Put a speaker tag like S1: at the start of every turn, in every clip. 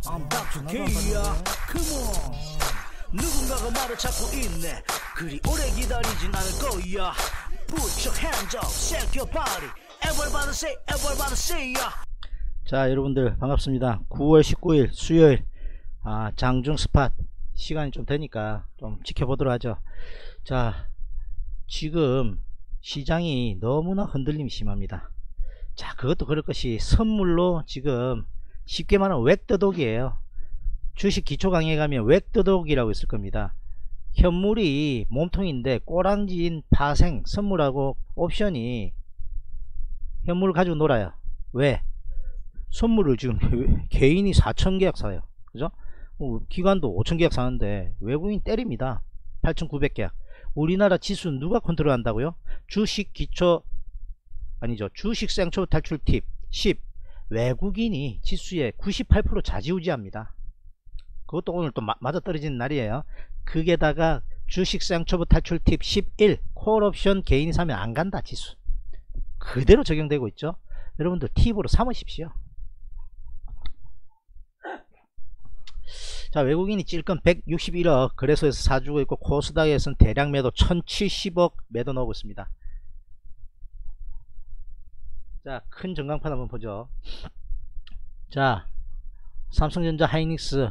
S1: I'm Dr. K야. Come on. 누군가가 말을 찾고 있네. 그리 오래 기다리진 않을 거야. Put your hands up, shake your body. Everybody say, everybody say ya. 자, 여러분들 반갑습니다. 9월 19일 수요일 장중 스팟 시간이 좀 되니까 좀 지켜보도록 하죠. 자, 지금 시장이 너무나 흔들림이 심합니다. 자, 그것도 그럴 것이 선물로 지금 쉽게 말하면 웩더독이에요. 주식 기초 강의에 가면 웩더독이라고 있을 겁니다. 현물이 몸통인데 꼬랑지인 파생 선물하고 옵션이 현물을 가지고 놀아요. 왜? 선물을 지금 개인이 4,000계약 사요. 그죠? 기관도 5,000계약 사는데 외국인 때립니다. 8,900계약. 우리나라 지수 누가 컨트롤 한다고요? 주식 기초 아니죠. 주식 생초 탈출 팁 10. 외국인이 지수에 98% 좌지우지합니다. 그것도 오늘 또 맞아 떨어지는 날이에요. 그게다가 주식 생초보 탈출 팁 11. 콜옵션 개인이 사면 안 간다 지수. 그대로 적용되고 있죠. 여러분들 팁으로 삼으십시오. 자, 외국인이 찔끔 161억 거래소에서 사주고 있고 코스닥에서는 대량 매도 1070억 매도 나오고 있습니다. 자, 큰 전광판 한번 보죠. 자, 삼성전자 하이닉스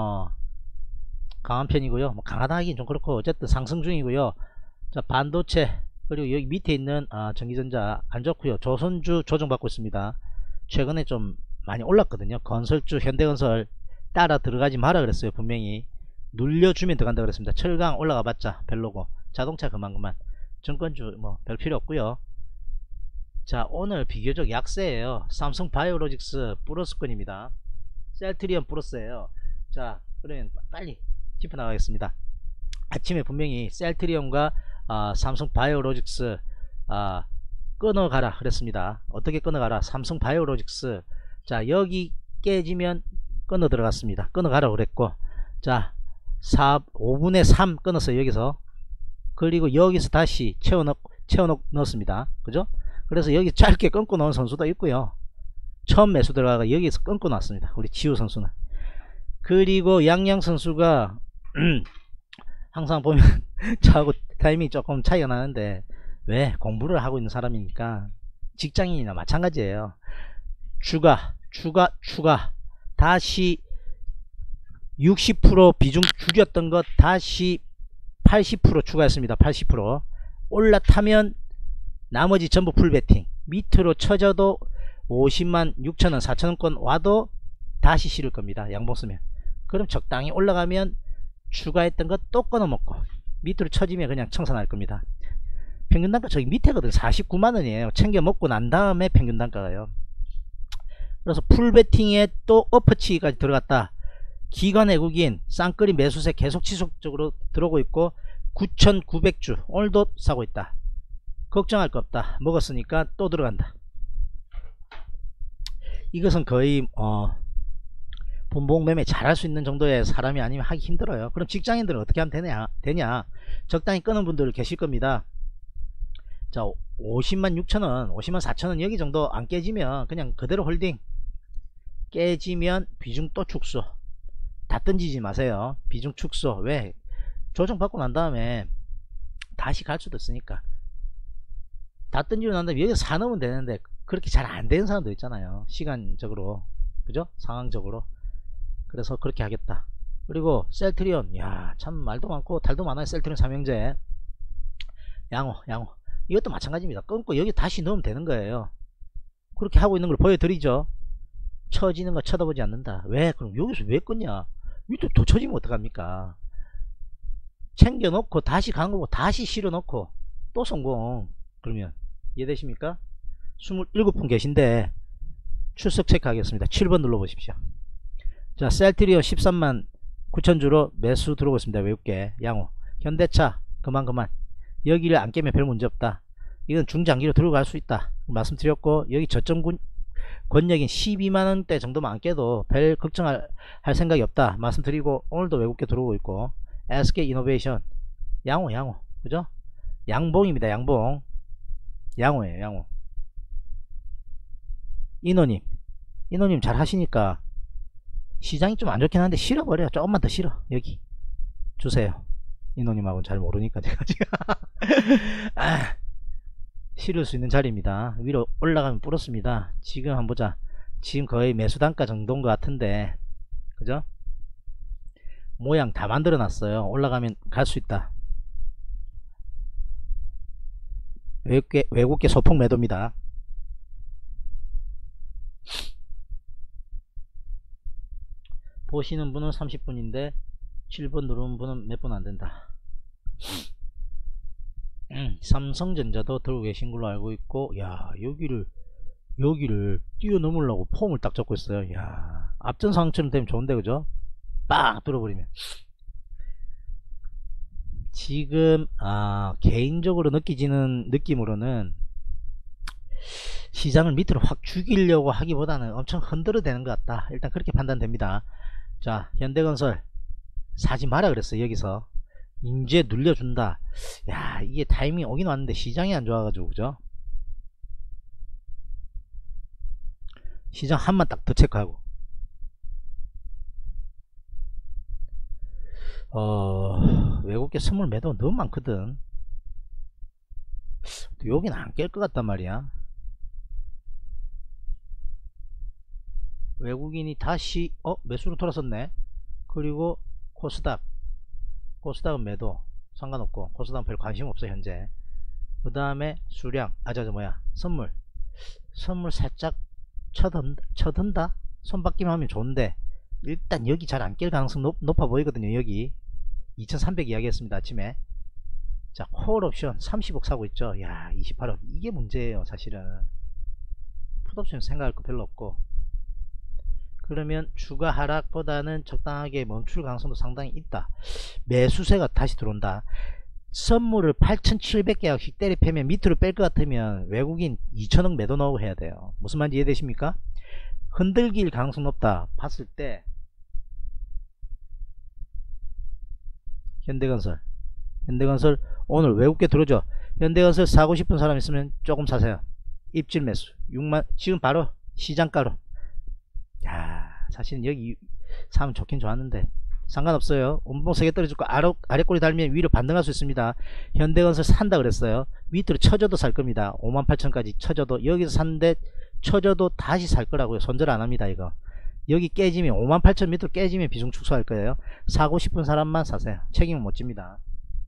S1: 강한 편이고요. 뭐 강하다 하긴 좀 그렇고 어쨌든 상승 중이고요. 자, 반도체 그리고 여기 밑에 있는 전기전자 안 좋고요. 조선주 조정받고 있습니다. 최근에 좀 많이 올랐거든요. 건설주 현대건설 따라 들어가지 마라 그랬어요. 분명히 눌려주면 들어간다 그랬습니다. 철강 올라가 봤자 별로고 자동차 그만 증권주 뭐 별 필요 없고요. 자, 오늘 비교적 약세예요. 삼성바이오로직스 플러스권입니다. 셀트리온 플러스예요. 자, 그러면 빨리 짚어 나가겠습니다. 아침에 분명히 셀트리온과 삼성바이오로직스 끊어가라 그랬습니다. 어떻게 끊어가라? 삼성바이오로직스 자, 여기 깨지면 끊어 들어갔습니다. 끊어가라 그랬고, 자, 5분의 3 끊었어요. 여기서. 그리고 여기서 다시 채워 넣었습니다. 그죠? 그래서 여기 짧게 끊고 넣은 선수도 있고요. 처음 매수 들어가가 여기서 끊고 놨습니다. 우리 지우 선수는. 그리고 양양 선수가 항상 보면 저하고 타이밍이 조금 차이가 나는데 왜? 공부를 하고 있는 사람이니까 직장인이나 마찬가지예요. 추가 다시 60% 비중 줄였던 것 다시 80% 추가했습니다. 80% 올라타면 나머지 전부 풀베팅. 밑으로 쳐져도 50만 6천원 4천원권 와도 다시 실을 겁니다. 양봉 쓰면. 그럼 적당히 올라가면 추가했던 것 또 끊어먹고 밑으로 쳐지면 그냥 청산할 겁니다. 평균 단가 저기 밑에거든. 49만원이에요 챙겨 먹고 난 다음에 평균 단가가요. 그래서 풀베팅에 또 어퍼치기까지 들어갔다. 기관 외국인 쌍끌이 매수세 계속 지속적으로 들어오고 있고 9,900주 오늘도 사고 있다. 걱정할 거 없다. 먹었으니까 또 들어간다. 이것은 거의 분봉 매매 잘할 수 있는 정도의 사람이 아니면 하기 힘들어요. 그럼 직장인들은 어떻게 하면 되냐? 적당히 끄는 분들 계실 겁니다. 자, 50만 6천원 50만 4천원 여기 정도 안 깨지면 그냥 그대로 홀딩. 깨지면 비중 또 축소. 다 던지지 마세요. 비중 축소. 왜? 조정받고 난 다음에 다시 갈 수도 있으니까. 다 던지고 난 다음에 여기서 사놓으면 되는데 그렇게 잘 안 되는 사람도 있잖아요. 시간적으로. 그죠? 상황적으로. 그래서 그렇게 하겠다. 그리고 셀트리온. 야, 참 말도 많고 달도 많아요. 셀트리온 삼형제. 양호. 이것도 마찬가지입니다. 끊고 여기 다시 넣으면 되는 거예요. 그렇게 하고 있는 걸 보여드리죠. 처지는 거 쳐다보지 않는다. 왜? 그럼 여기서 왜 끊냐? 밑으로 더 처지면 어떡합니까? 챙겨놓고 다시 간 거고 다시 실어놓고 또 성공. 그러면 이해되십니까? 27분 계신데 출석 체크하겠습니다. 7번 눌러보십시오. 자, 셀트리온 13만 9천주로 매수 들어오고 있습니다. 외국계 양호. 현대차 그만 여기를 안 깨면 별 문제 없다. 이건 중장기로 들어갈 수 있다 말씀드렸고, 여기 저점 권역인 12만원대 정도만 안 깨도 별 걱정할 생각이 없다 말씀드리고, 오늘도 외국계 들어오고 있고, SK 이노베이션 양호 그죠? 양봉입니다. 양호예요. 양호. 인호님 잘 하시니까 시장이 좀 안 좋긴 한데 실어버려. 조금만 더 실어. 여기 주세요. 이노님하고는 잘 모르니까 제가 지금 아, 실을 수 있는 자리입니다. 위로 올라가면 불었습니다. 지금 한번 보자. 지금 거의 매수단가 정도인 것 같은데, 그죠? 모양 다 만들어 놨어요. 올라가면 갈 수 있다. 외국계 소폭 매도입니다. 보시는 분은 30분인데 7번 누르는 분은 몇 분 안된다. 삼성전자도 들고 계신 걸로 알고 있고, 야, 여기를 뛰어넘으려고 폼을 딱 잡고 있어요. 야, 앞전 상황처럼 되면 좋은데, 그죠? 빵 뚫어버리면. 지금 개인적으로 느끼지는 느낌으로는 시장을 밑으로 확 죽이려고 하기보다는 엄청 흔들어 대는 것 같다. 일단 그렇게 판단됩니다. 자, 현대건설 사지 마라 그랬어요. 여기서 이제 눌려준다. 야, 이게 타이밍이 오긴 왔는데 시장이 안 좋아가지고, 그죠? 시장 한만 딱 더 체크하고, 외국계 선물 매도 너무 많거든. 여긴 안 깰 것 같단 말이야. 외국인이 다시 매수로 돌아섰네. 그리고 코스닥은 매도 상관없고, 코스닥은 별 관심 없어 현재. 그 다음에 수량 선물 살짝 쳐든다. 손바뀜 하면 좋은데 일단 여기 잘 안 깰 가능성 높아 보이거든요. 여기 2300 이야기했습니다 아침에. 자, 콜옵션 30억 사고 있죠. 야, 28억. 이게 문제예요 사실은. 풋옵션 생각할 거 별로 없고, 그러면 주가 하락보다는 적당하게 멈출 가능성도 상당히 있다. 매수세가 다시 들어온다. 선물을 8700개씩 때리 패면 밑으로 뺄 것 같으면 외국인 2000억 매도 넣고 해야 돼요. 무슨 말인지 이해되십니까? 흔들길 가능성 높다 봤을 때 현대건설 오늘 외국계 들어오죠. 현대건설 사고 싶은 사람 있으면 조금 사세요. 입질 매수 6만, 지금 바로 시장가로. 야, 사실은 여기 사면 좋긴 좋았는데 상관없어요. 운봉 세게 떨어질거 아래꼬리 달면 위로 반등할 수 있습니다. 현대건설 산다 그랬어요. 밑으로 쳐져도 살 겁니다. 58,000까지 쳐져도, 여기서 샀는데 쳐져도 다시 살 거라고요. 손절 안 합니다. 이거 여기 깨지면 58,000 밑으로 깨지면 비중 축소할 거예요. 사고 싶은 사람만 사세요. 책임은 못 집니다.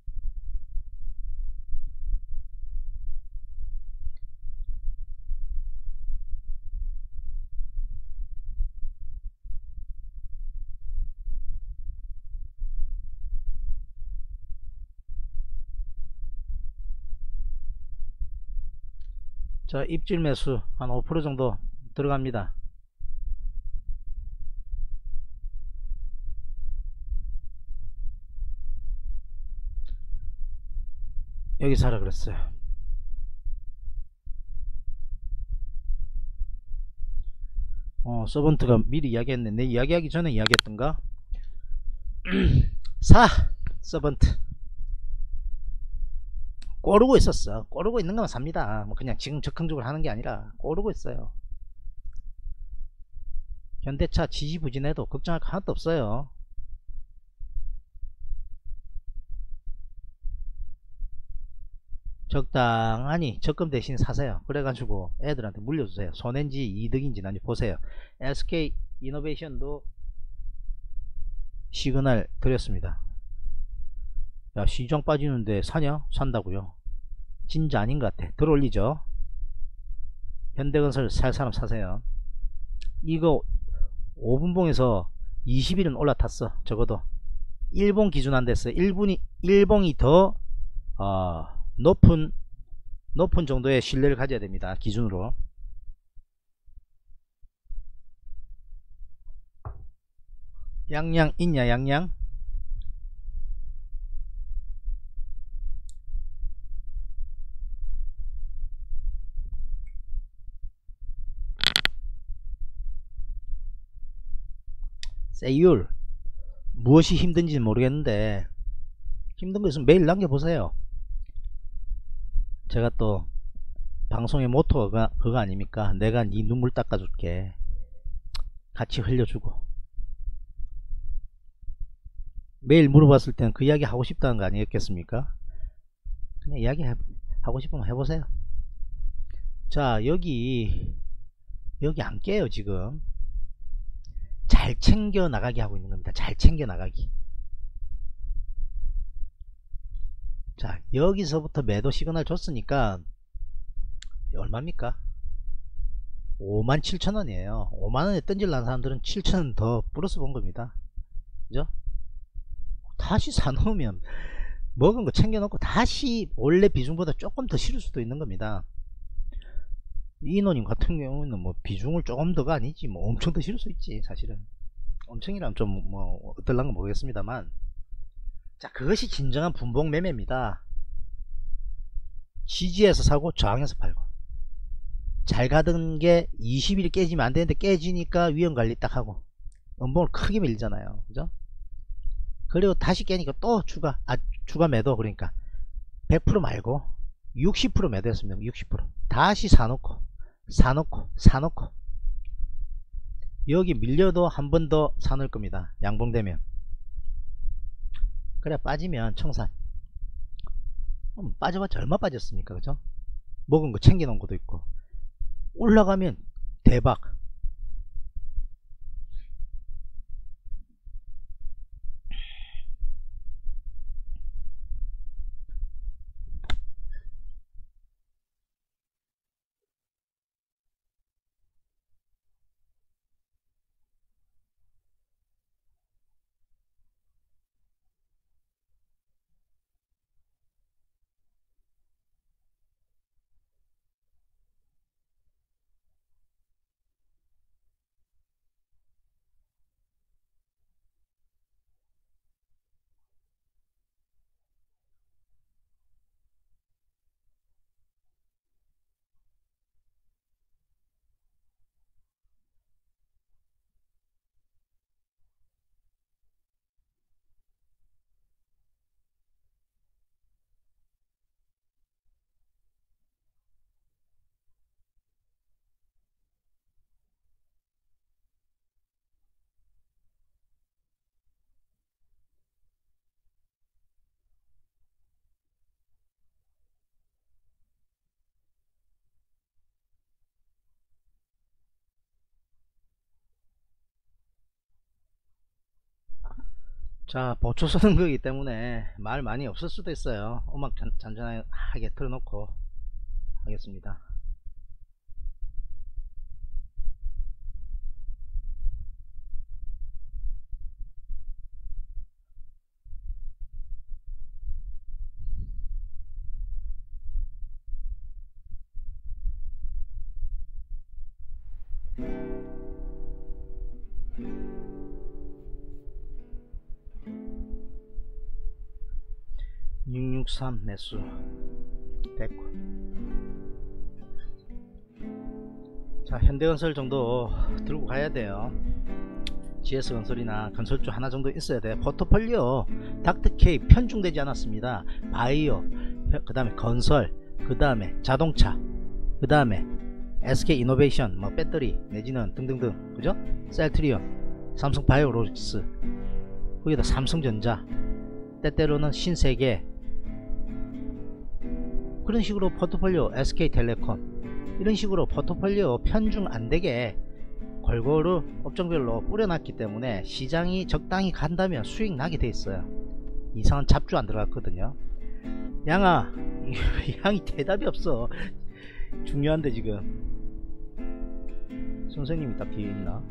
S1: 자, 입질 매수 한 5% 정도 들어갑니다. 여기 사라 그랬어요. 서번트가 미리 이야기했네. 내 이야기하기 전에 이야기했던가? 사! 서번트 꼬르고 있었어. 꼬르고 있는 거만 삽니다. 뭐 그냥 지금 적극적으로 하는 게 아니라 꼬르고 있어요. 현대차 지지부진해도 걱정할 거 하나도 없어요. 적당하니 적금 대신 사세요. 그래가지고 애들한테 물려주세요. 손해인지 이득인지 나중에 보세요. SK 이노베이션도 시그널 드렸습니다. 야, 시장 빠지는데 사냐? 산다고요. 진짜 아닌 것 같아. 들어올리죠. 현대건설 살 사람 사세요. 이거 5분봉에서 20일은 올라탔어. 적어도 일봉 기준 안 됐어요. 일봉이 더 높은 정도의 신뢰를 가져야 됩니다. 기준으로. 양양 있냐? 양양 세율 무엇이 힘든지는 모르겠는데 힘든 거 있으면 메일 남겨보세요. 제가 또 방송의 모토가 그거 아닙니까? 내가 네 눈물 닦아줄게. 같이 흘려주고
S2: 매일 물어봤을 때는 그 이야기 하고 싶다는 거 아니겠습니까? 그냥 이야기 하고 싶으면 해보세요. 자, 여기 안 깨요. 지금 잘 챙겨 나가기 하고 있는 겁니다. 잘 챙겨 나가기. 자, 여기서부터 매도 시그널 줬으니까 얼마입니까? 57,000원이에요 5만원에 던질라는 사람들은 7,000원 더 플러스 본 겁니다. 그죠? 다시 사놓으면 먹은 거 챙겨놓고 다시 원래 비중보다 조금 더 실을 수도 있는 겁니다. 이노님 같은 경우는 뭐 비중을 조금 더가 아니지 뭐 엄청 더 실을 수 있지. 사실은 엄청이라면 좀 뭐 어떨란가 모르겠습니다만, 자, 그것이 진정한 분봉 매매입니다. 지지에서 사고 저항에서 팔고, 잘 가던 게 20일 깨지면 안 되는데 깨지니까 위험관리 딱 하고 음봉을 크게 밀잖아요. 그죠? 그리고 다시 깨니까 또 추가 매도. 그러니까 100% 말고 60% 매도했습니다. 60% 다시 사놓고 여기 밀려도 한 번 더 사놓을 겁니다. 양봉되면. 그래 빠지면 청산. 빠져봤자 얼마 빠졌습니까? 그죠? 먹은 거 챙겨 놓은 것도 있고, 올라가면 대박. 자, 보초 서는 거기 때문에 말 많이 없을 수도 있어요. 음악 잔잔하게 틀어놓고 하겠습니다. 663 매수 됐고, 자, 현대건설 정도 들고 가야 돼요. GS건설이나 건설주 하나 정도 있어야 돼. 포트폴리오 닥터케이 편중되지 않았습니다. 바이오, 그 다음에 건설, 그 다음에 자동차, 그 다음에 SK이노베이션, 뭐 배터리 내지는 등등등, 그죠? 셀트리온, 삼성바이오로직스, 거기다 삼성전자, 때때로는 신세계, 그런 식으로 포트폴리오 SK텔레콤, 이런 식으로 포트폴리오 편중 안되게 골고루 업종별로 뿌려놨기 때문에 시장이 적당히 간다면 수익 나게 돼 있어요. 이상한 잡주 안 들어갔거든요. 양아, 양이 대답이 없어. 중요한데 지금 선생님이 딱 뒤에 있나?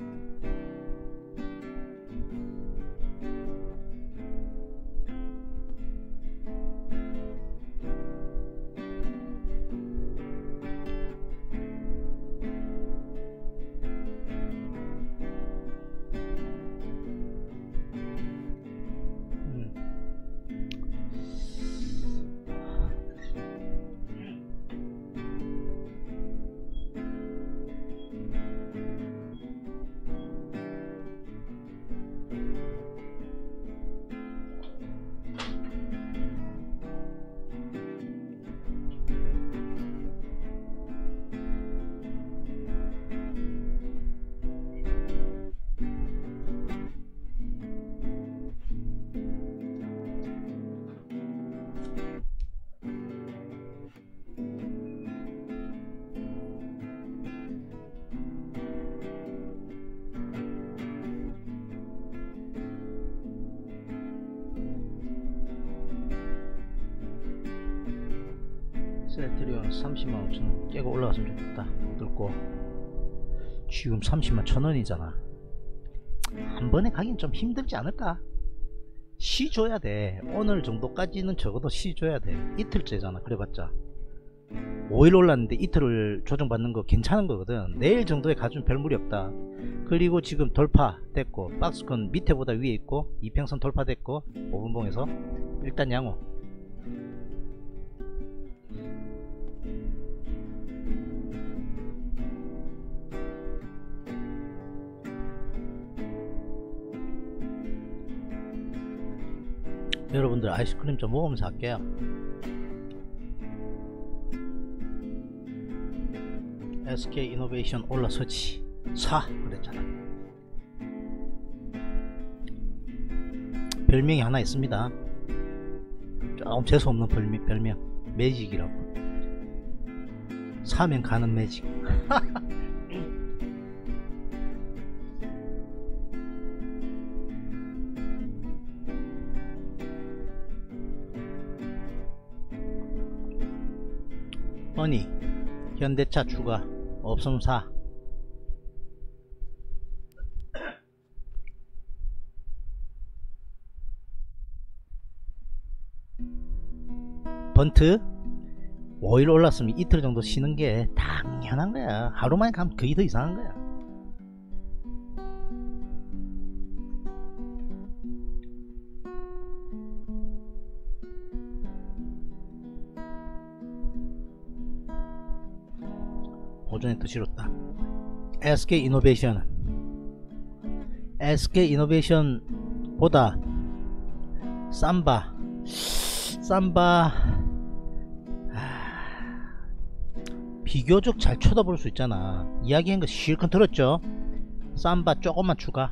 S2: 이태리온 30만 5천원 깨고 올라갔으면 좋겠다. 뚫고 지금 30만 1천원이잖아. 한 번에 가긴 좀 힘들지 않을까? 쉬줘야 돼. 오늘 정도까지는 적어도 쉬줘야 돼. 이틀째잖아. 그래봤자 5일 올랐는데 이틀을 조정받는 거 괜찮은 거거든. 내일 정도에 가주면 별 무리 없다. 그리고 지금 돌파됐고 박스권 밑에보다 위에 있고 이평선 돌파됐고 5분봉에서 일단 양호. 여러분들 아이스크림 좀 먹으면서 할게요. SK이노베이션 올라서지 사 그랬잖아. 별명이 하나 있습니다. 조금 재수없는 별명 매직이라고. 사면 가는 매직. 허니 현대차 추가 없음 사. 번트 5일 올랐으면 이틀 정도 쉬는 게 당연한 거야. 하루만에 가면 그게 더 이상한 거야. 오전에 더 싫었다. SK이노베이션 보다 삼바 비교적 잘 쳐다볼 수 있잖아. 이야기한 거 실컷 들었죠? 삼바 조금만 추가.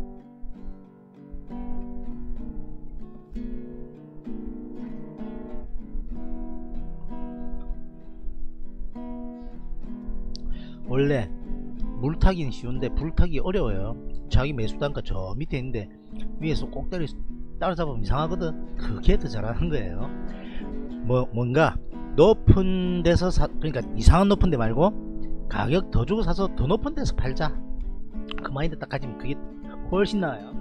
S2: 원래 물타기는 쉬운데 불타기 어려워요. 자기 매수단가 저 밑에 있는데 위에서 꼭대리 따라잡으면 이상하거든. 그게 더 잘하는 거예요. 뭔가 높은 데서 그러니까 이상한 높은 데 말고 가격 더 주고 사서 더 높은 데서 팔자. 그 마인드 딱 가지면 그게 훨씬 나아요.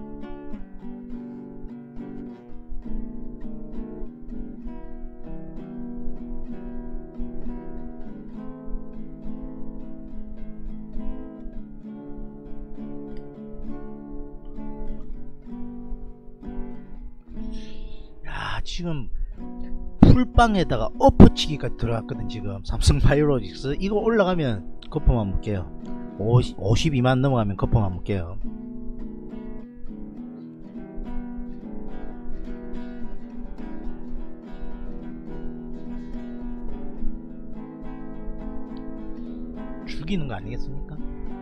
S2: 지금 풀빵에다가 엎어치기까지 들어갔거든. 지금 삼성바이오로직스 이거 올라가면 거품만 볼게요. 52만 넘어가면 거품만 볼게요. 죽이는 거 아니겠습니까?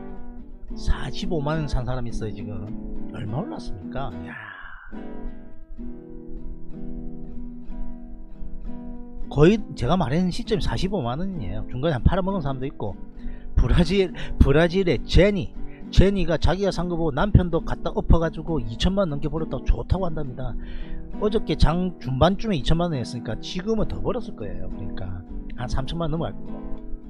S2: 45만원 산 사람 있어요. 지금 얼마 올랐습니까? 이야. 거의 제가 말하는 시점이 45만원이에요 중간에 한 팔아먹은 사람도 있고. 브라질의 제니가 자기가 산 거 보고 남편도 갖다 엎어가지고 2천만원 넘게 벌었다고 좋다고 한답니다. 어저께 장 중반쯤에 2천만원 했으니까 지금은 더 벌었을 거예요. 그러니까 한 3천만원 넘어갈 거고.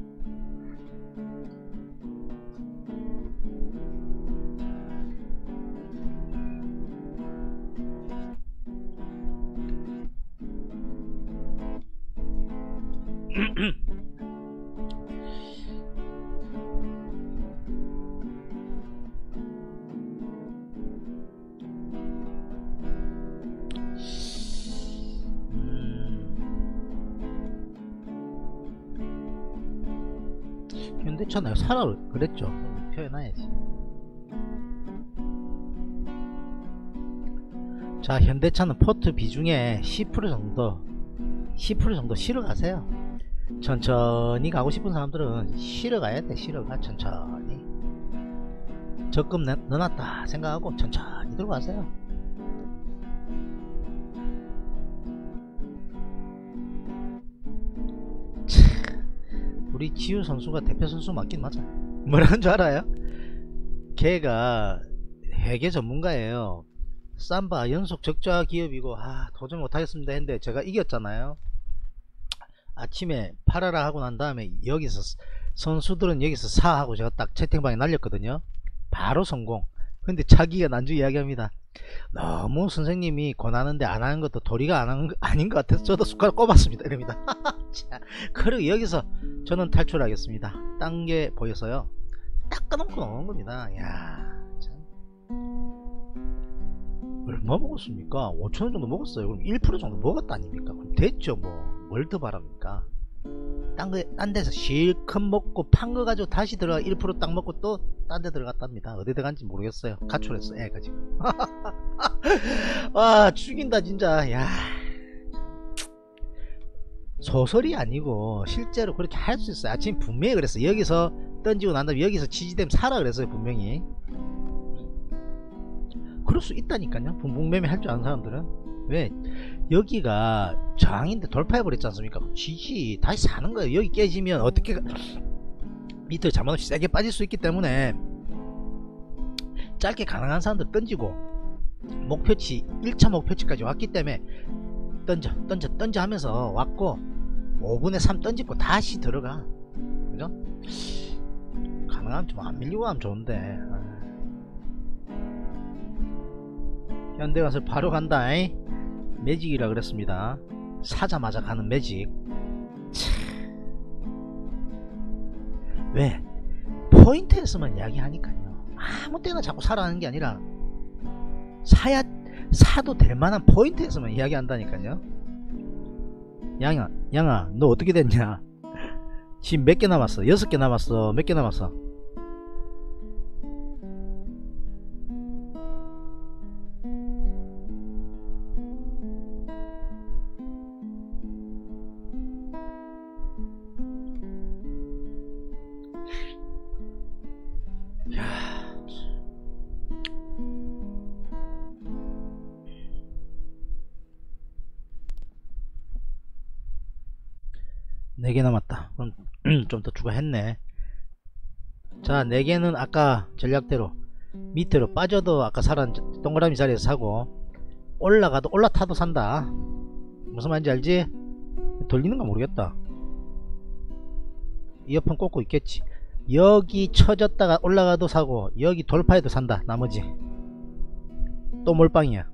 S2: 현대차 내가 사라 그랬죠. 표현해야지. 자, 현대차는 포트 비중에 10% 정도 실어 가세요. 천천히 가고 싶은 사람들은 실어 가야 돼. 실어 가. 천천히 적금 넣어놨다 생각하고 천천히 들어가세요. 우리 지우 선수가 대표 선수 맞긴 맞아. 뭐라는 줄 알아요? 걔가 회계 전문가예요. 삼바 연속 적자 기업이고 도저히 못하겠습니다 했는데 제가 이겼잖아요. 아침에 팔아라 하고 난 다음에 여기서 선수들은 여기서 사 하고 제가 딱 채팅방에 날렸거든요. 바로 성공. 근데 자기가 난주 이야기합니다. 너무 선생님이 권하는데 안 하는 것도 도리가 아닌 것 같아서 저도 숟가락 꼽았습니다 이럽니다. 그리고 여기서 저는 탈출하겠습니다. 딴 게 보여서요 딱 꺼놓고 나온 겁니다. 야, 참. 얼마 먹었습니까? 5,000원 정도 먹었어요. 그럼 1% 정도 먹었다 아닙니까? 그럼 됐죠. 뭘 더 바랍니까? 딴 데서 실컷 먹고 판 거 가지고 다시 들어가 1% 딱 먹고 또 딴 데 들어갔답니다. 어디 들어간지 모르겠어요. 가출했어 애가 지금. 와 죽인다 진짜. 야, 소설이 아니고 실제로 그렇게 할 수 있어요. 아침 분명히 그랬어. 여기서 던지고 난 다음에 여기서 지지되면 사라 그랬어요. 분명히 그럴 수 있다니까요. 붕붕매매 할 줄 아는 사람들은. 왜 여기가 저항인데 돌파해버렸지 않습니까? 지지 다시 사는 거예요. 여기 깨지면 어떻게 밑에 잘못없이 세게 빠질 수 있기 때문에 짧게 가능한 사람들 던지고 목표치 1차 목표치까지 왔기 때문에 던져 하면서 왔고 5분의 3 던지고 다시 들어가. 그죠? 가능하면 좀 안 밀리고 하면 좋은데. 현대건설 바로 간다. 매직이라 그랬습니다. 사자마자 가는 매직. 왜? 포인트에서만 이야기하니까요. 아무 때나 자꾸 사라는 게 아니라 사도 될 만한 포인트에서만 이야기한다니까요. 양아 너 어떻게 됐냐? 지금 몇 개 남았어? 6개 남았어. 몇 개 남았어? 네 개 남았다. 그럼 좀 더 추가했네. 자, 4개는 아까 전략대로 밑으로 빠져도 아까 사란 동그라미 자리에서 사고 올라타도 산다. 무슨 말인지 알지? 돌리는가 모르겠다. 이어폰 꽂고 있겠지. 여기 쳐졌다가 올라가도 사고 여기 돌파해도 산다. 나머지 또 몰빵이야.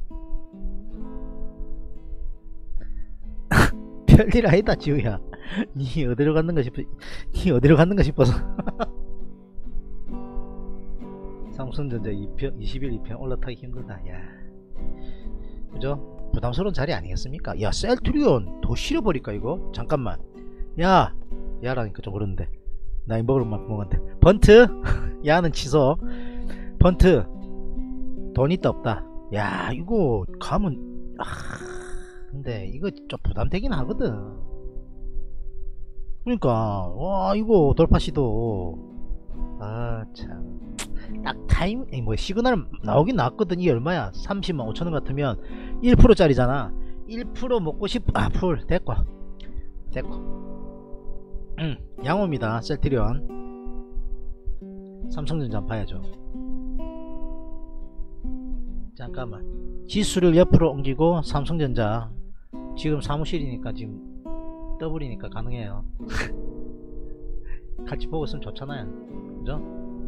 S2: 별일 아니다 지우야. 니 어디로 갔는가 싶어서. 삼성전자 21편 올라타기 힘들다. 야, 그죠? 부담스러운 자리 아니겠습니까? 야, 셀트리온 더 실어버릴까 이거? 잠깐만. 야라니까 좀 그런데 나이 먹을 만큼 먹었는데. 번트 야는 취소. 번트 돈 있다 없다. 야, 이거 가면 근데 이거 좀 부담되긴 하거든. 그러니까 와 이거 돌파 시도 참 딱 타임 시그널 나오긴 나왔거든. 이게 얼마야? 30만 5천원 같으면 1% 짜리잖아. 1% 먹고 풀 됐고 양호입니다. 셀트리온 삼성전자 한번 봐야죠. 잠깐만, 지수를 옆으로 옮기고 삼성전자 지금 사무실이니까 지금 더블이니까 가능해요. 같이 보고 있으면 좋잖아요. 그죠?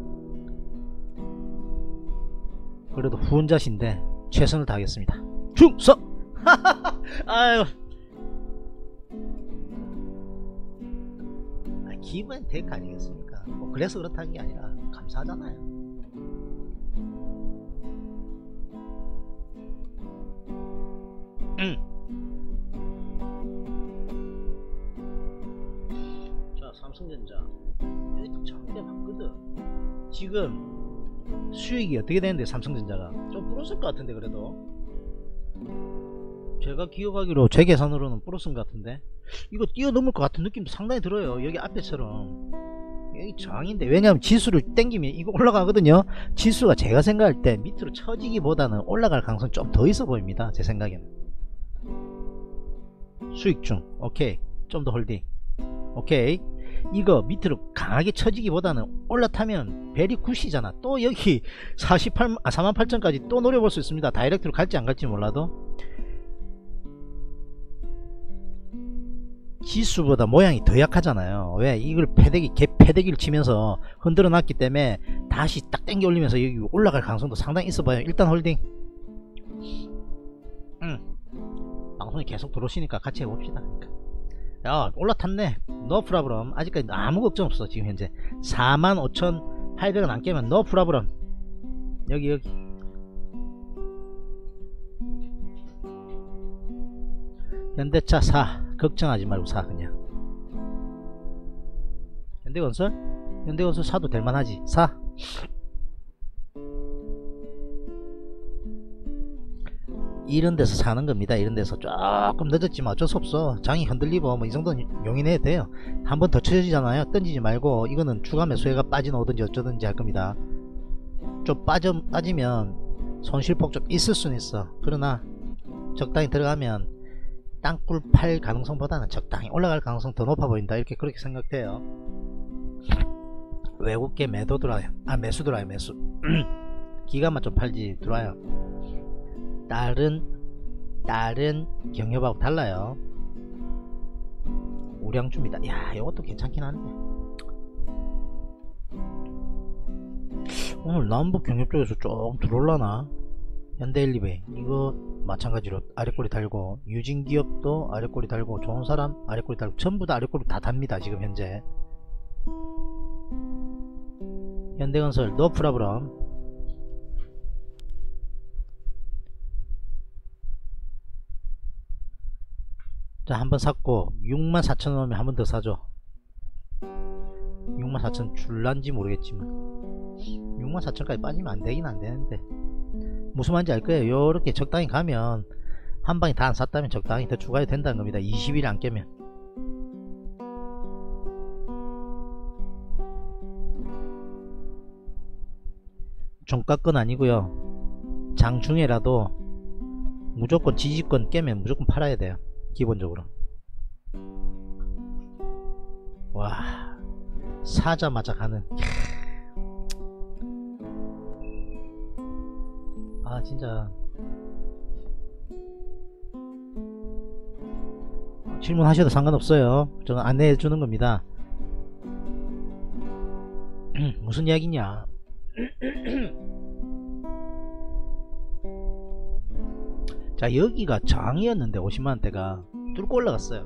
S2: 그래도 후원자신데 최선을 다하겠습니다. 충성! 아유, 기본 데크 아니겠습니까? 뭐 그래서 그렇다는 게 아니라 감사하잖아요. 자, 삼성전자 여기 정대 맞거든. 지금 수익이 어떻게 되는데 삼성전자가 좀 플러스일 것 같은데. 그래도 제가 기억하기로 제 계산으로는 플러스인 것 같은데 이거 뛰어넘을 것 같은 느낌도 상당히 들어요. 여기 앞에처럼 여기 저항인데, 왜냐면 지수를 땡기면 이거 올라가거든요. 지수가 제가 생각할 때 밑으로 처지기보다는 올라갈 가능성이 좀 더 있어 보입니다. 제 생각에는. 수익중 오케이, 좀 더 홀딩 오케이. 이거 밑으로 강하게 처지기보다는 올라타면 베리 굿이잖아. 또 여기 48,000까지 또 노려볼 수 있습니다. 다이렉트로 갈지 안 갈지 몰라도. 지수보다 모양이 더 약하잖아요. 왜? 이걸 개 패대기를 치면서 흔들어 놨기 때문에 다시 딱 당겨 올리면서 여기 올라갈 가능성도 상당히 있어 봐요. 일단 홀딩. 방송이 계속 들어오시니까 같이 해봅시다. 야, 올라탔네. 노 프라브럼. 아직까지 아무 걱정 없어. 지금 현재 45,800원 안 깨면 노 프라브럼. 여기 현대차 사. 걱정하지 말고 사. 그냥 현대건설 사도 될만하지. 사. 이런 데서 사는 겁니다. 이런 데서 조금 늦었지만 어쩔 수 없어. 장이 흔들리고 뭐 이 정도는 용인해야 돼요. 한 번 더 쳐지잖아요. 던지지 말고 이거는 추가 매수해가 빠져나오든지 어쩌든지 할 겁니다. 좀 빠지면 손실폭 좀 있을 수는 있어. 그러나 적당히 들어가면 땅굴 팔 가능성보다는 적당히 올라갈 가능성 더 높아 보인다. 이렇게 그렇게 생각돼요. 외국계 매도 들어와요. 매수 들어와요. 매수. 기간만 좀 팔지 들어와요. 다른 경협하고 달라요. 우량주입니다. 야, 이것도 괜찮긴 한데 오늘 남북 경협 쪽에서 좀 들어올라나. 현대일리베이 이거 마찬가지로 아래꼬리 달고, 유진기업도 아래꼬리 달고, 좋은사람 아래꼬리 달고, 전부 다 아래꼬리 다 답니다. 지금 현재 현대건설 노 프라브럼. 자, 한번 샀고 64,000원 오면 한 번 더 사죠. 64,000 줄란지 모르겠지만 64,000까지 빠지면 안되긴 안되는데 무슨 말인지 알거예요. 요렇게 적당히 가면 한방에 다 안 샀다면 적당히 더 추가해도 된다는 겁니다. 20일 안 깨면. 종가권 아니고요. 장중에라도 무조건 지지권 깨면 무조건 팔아야 돼요. 기본적으로. 와, 사자마자 가는. 진짜 질문하셔도 상관없어요. 저는 안내해 주는 겁니다. 무슨 이야기냐. 자, 여기가 저항이었는데 50만원대가 뚫고 올라갔어요.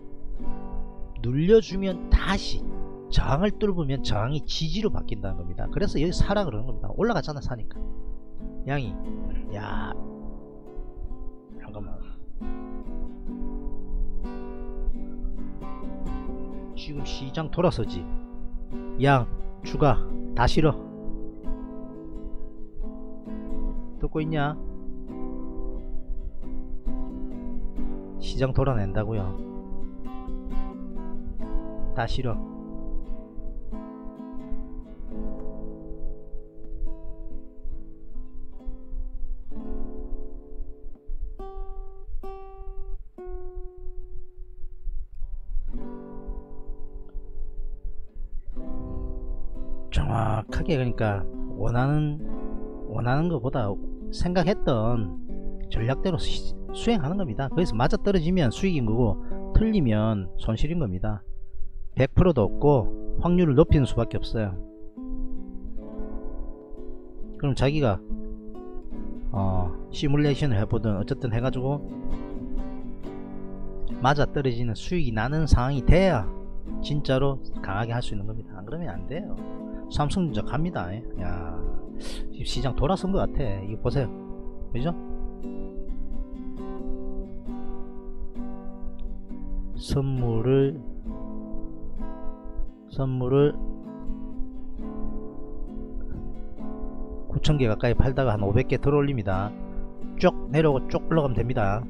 S2: 눌려주면 다시 저항을 뚫으면 저항이 지지로 바뀐다는 겁니다. 그래서 여기 사라 그러는 겁니다. 올라갔잖아. 사니까 양이. 야, 잠깐만. 지금 시장 돌아서지. 양 추가 다 실어. 듣고 있냐? 시장 돌아낸다고요. 다 실어. 정확하게, 그러니까 원하는 것보다 생각했던 전략대로 수행하는 겁니다. 거기서 맞아 떨어지면 수익인 거고 틀리면 손실인 겁니다. 100%도 없고 확률을 높이는 수밖에 없어요. 그럼 자기가 시뮬레이션을 해보든 어쨌든 해가지고 맞아 떨어지는 수익이 나는 상황이 돼야 진짜로 강하게 할 수 있는 겁니다. 안 그러면 안 돼요. 삼성전자 갑니다. 야, 지금 시장 돌아선 것 같아. 이거 보세요. 그죠? 선물을 9,000개 가까이 팔다가 한 500개 들어 올립니다. 쭉 내려오고 쭉 올라가면 됩니다.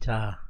S2: 자,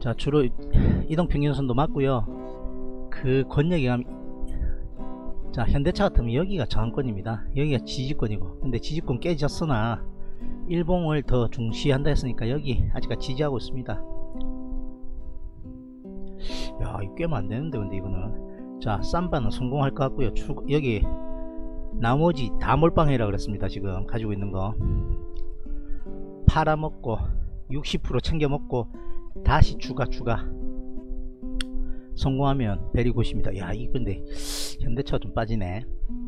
S2: 자, 주로 이동평균선도 맞고요. 그 권역에 가면, 자, 현대차 같으면 여기가 저항권입니다. 여기가 지지권이고, 근데 지지권 깨졌으나 일봉을 더 중시한다 했으니까 여기 아직까지 지지하고 있습니다. 야, 이거 꿰면 안되는데 근데 이거는. 자, 삼바는 성공할 것 같고요. 여기 나머지 다 몰빵해라 그랬습니다. 지금 가지고 있는 거 팔아먹고 60% 챙겨 먹고 다시 추가 성공하면 베리굿입니다. 야, 이 근데 현대차가 좀 빠지네.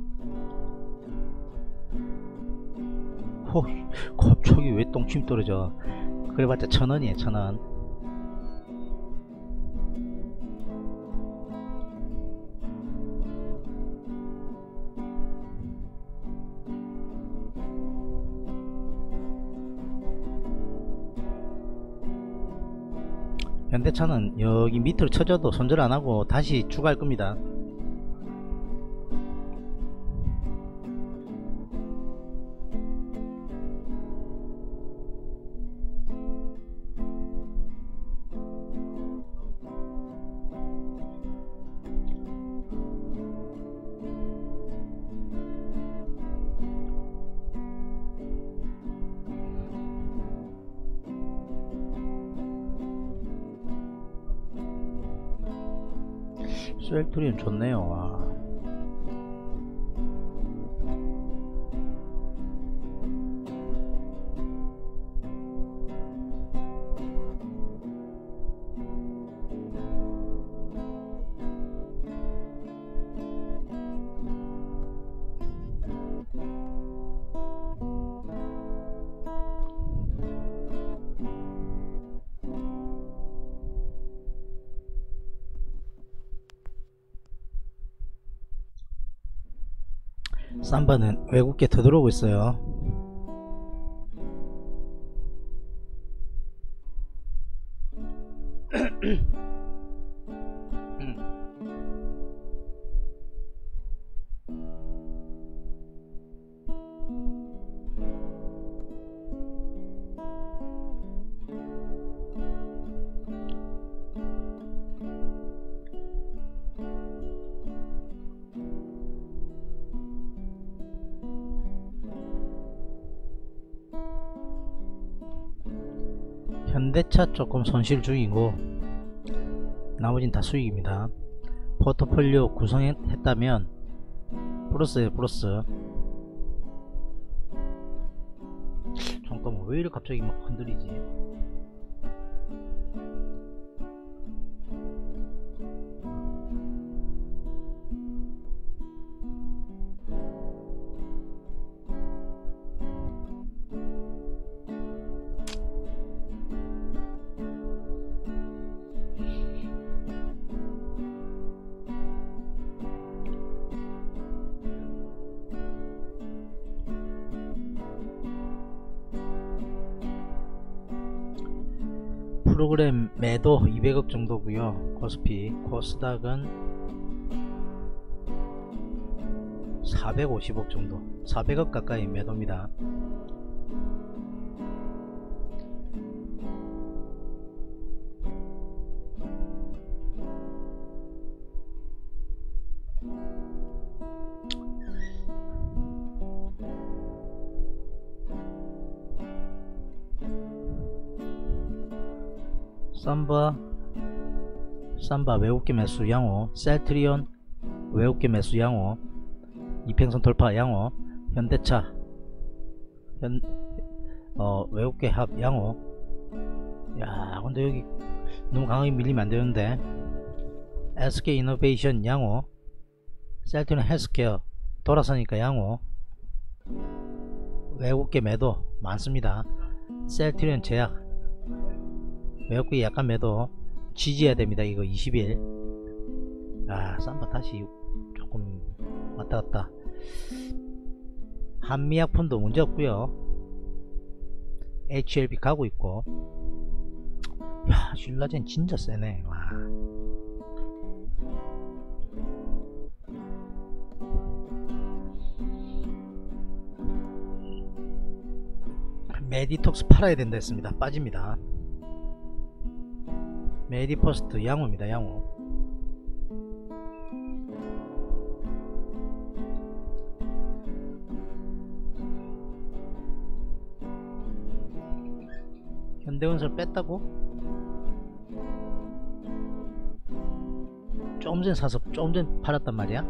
S2: 호, 갑자기 왜 똥침 떨어져. 그래봤자 1000원이에요. 1000원. 현대차는 여기 밑으로 쳐져도 손절 안하고 다시 추가할 겁니다. 셀트리온 좋네요. 와. 삼바는 외국계 더 들어오고 있어요. 현대차 조금 손실 중이고 나머진 다 수익입니다. 포트폴리오 구성했다면 플러스에요. 플러스. 잠깐만, 왜 이렇게 갑자기 막 흔들리지? 프로그램 매도 200억 정도고요. 코스피, 코스닥은 450억 정도, 400억 가까이 매도입니다. 삼바 외국계 매수 양호, 셀트리온 외국계 매수 양호, 이평선 돌파 양호, 현대차 외국계 합 양호. 야, 근데 여기 너무 강하게 밀리면 안되는데. SK 이노베이션 양호, 셀트리온 헬스케어 돌아서니까 양호. 외국계 매도 많습니다. 셀트리온 제약 외국계 약간 매도 지지해야 됩니다. 이거 20일. 아, 삼바 다시 조금 왔다갔다. 한미약품도 문제없고요. HLB 가고 있고. 야, 신라젠 진짜 세네. 와. 메디톡스 팔아야 된다 했습니다. 빠집니다. 메디퍼스트 양호입니다. 양호. 현대건설 뺐다고? 조금 전에 사서 조금 전에 팔았단 말이야?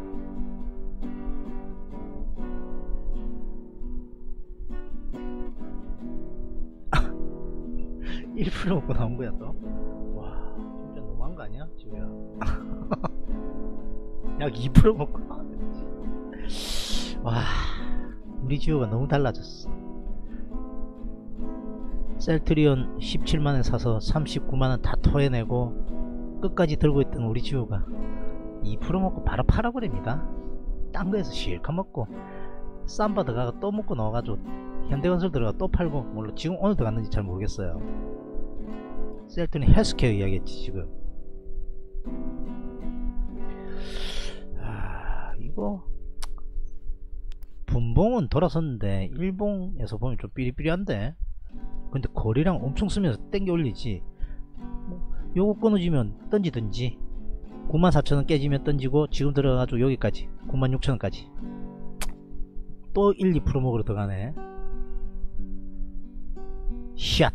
S2: (1% 먹고 나온 거야 또? 와 진짜 너무한 거 아니야 지우야? 약 2% 먹고 와 우리 지우가 너무 달라졌어. 셀트리온 17만원 사서 39만원 다 토해내고 끝까지 들고 있던 우리 지우가 2% 먹고 바로 팔아버립니다. 딴 거에서 실컷 먹고 쌈바 들어가가 또 먹고 나와가지고 현대건설 들어가 또 팔고, 물론 지금 오늘 들어갔는지 잘 모르겠어요. 셀트리온 헬스케어 이야기했지 지금. 이거 분봉은 돌아섰는데 일봉에서 보면 좀 삐리삐리한데, 근데 거리랑 엄청 쓰면서 땡겨 올리지. 요거 끊어지면 던지든지 94,000원 깨지면 던지고 지금 들어가가지고 여기까지 96,000원까지 또 1, 2% 먹으러 들어가네. 샷.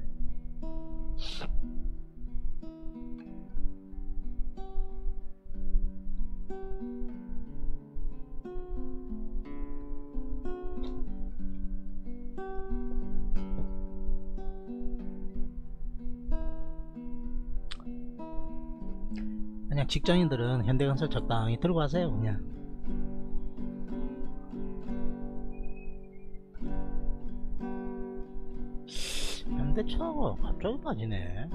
S2: 그냥 직장인들은 현대건설 적당히 들고 가세요. 그냥 현대차가 갑자기 빠지네.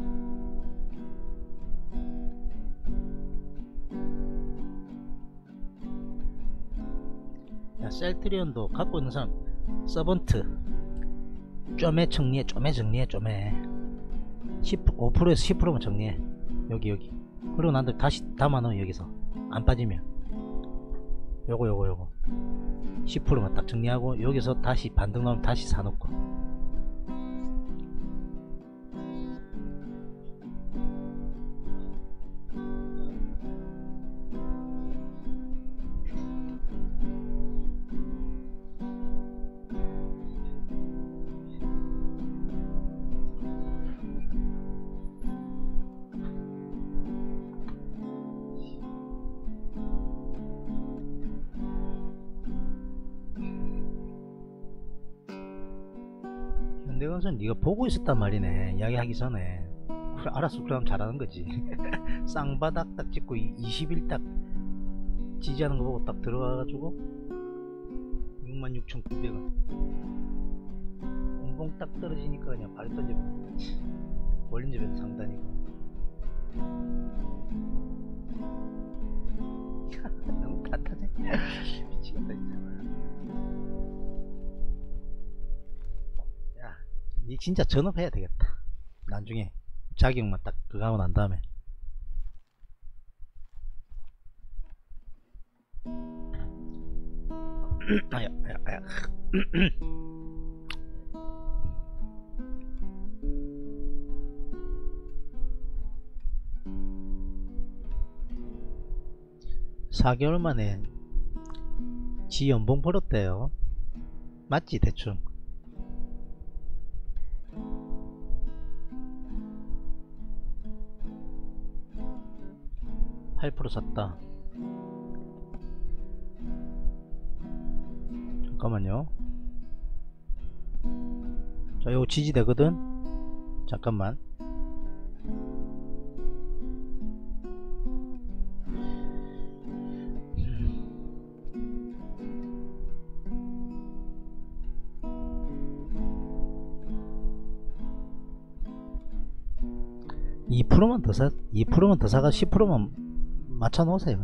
S2: 야, 셀트리온도 갖고 있는 사람 서번트 좀에 정리해. 좀에 정리해. 좀에 5%에서 10%만 정리해. 여기 그리고 난 다음에 다시 담아넣어. 여기서 안 빠지면 요거 10%만 딱 정리하고 여기서 다시 반등 나오면 다시 사놓고. 현대건설 네가 보고 있었단 말이네. 이야기하기 전에. 그래, 알았어. 그럼 잘하는 거지. 쌍바닥 딱 찍고 20일 딱 지지하는 거 보고 딱 들어가가지고 66,900원 공봉 딱 떨어지니까 그냥 발이 던져버려. 원린접에도 상단이고. 너무 탓하네. 미치겠다 진짜. 니 진짜 전업해야 되겠다. 나중에 자격만 딱 그거 하고 난 다음에. 아야. 4개월 만에 지 연봉 벌었대요. 맞지 대충? 8% 샀다. 잠깐만요. 자, 요거 지지되거든. 잠깐만. (2%만) 더 사, 2%만 더 사가 10%만 맞춰 놓으세요.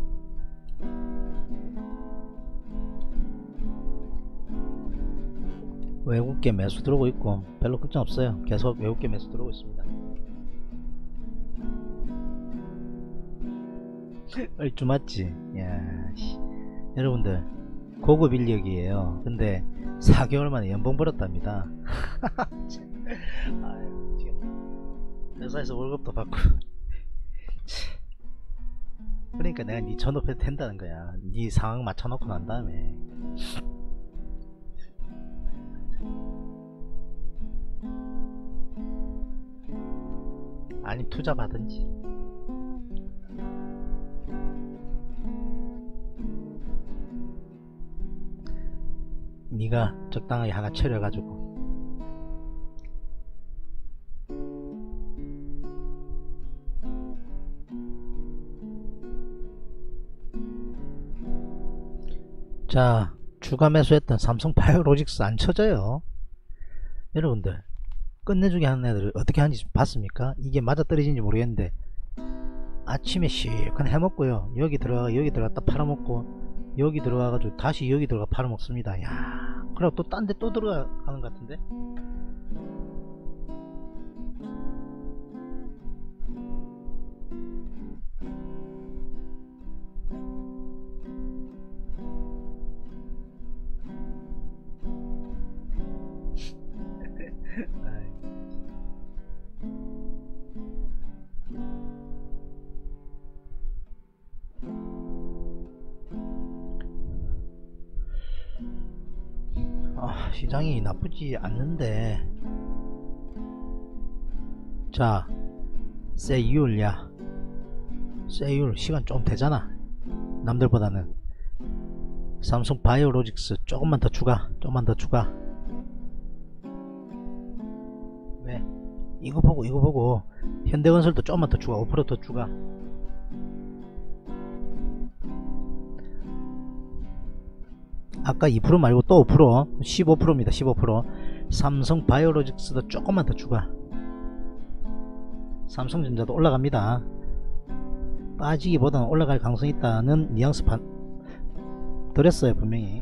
S2: 외국계 매수 들어오고 있고 별로 걱정 없어요. 계속 외국계 매수 들어오고 있습니다. 얼추 맞지? 야, 여러분들 고급 인력이에요. 근데 4개월 만에 연봉 벌었답니다. 아유, 회사에서 월급도 받고. 그러니까 내가 니 전업해도 된다는 거야. 니 상황 맞춰놓고 난 다음에. 아니 투자 받은지. 니가 적당하게 하나 차려가지고. 자, 주가 매수했던 삼성 바이오로직스 안 쳐져요. 여러분들 끝내주게 하는 애들을 어떻게 하는지 봤습니까? 이게 맞아떨어지는지 모르겠는데 아침에 실컷 해먹고요, 여기 들어갔다 팔아먹고, 여기 들어가가지고 다시 여기 들어가 팔아먹습니다. 야, 그리고 또 딴 데 또 들어가는 것 같은데. 시장이 나쁘지 않는데. 자, 세이율야, 세이율 시간 좀 되잖아 남들보다는. 삼성 바이오로직스 조금만 더 추가, 조금만 더 추가. 왜? 이거 보고 현대건설도 조금만 더 추가, 5% 더 추가. 아까 2% 말고 또 5%, 15%입니다. 15%. 삼성 바이오로직스도 조금만 더 추가. 삼성전자도 올라갑니다. 빠지기보다는 올라갈 가능성이 있다는 뉘앙스 드렸어요 분명히.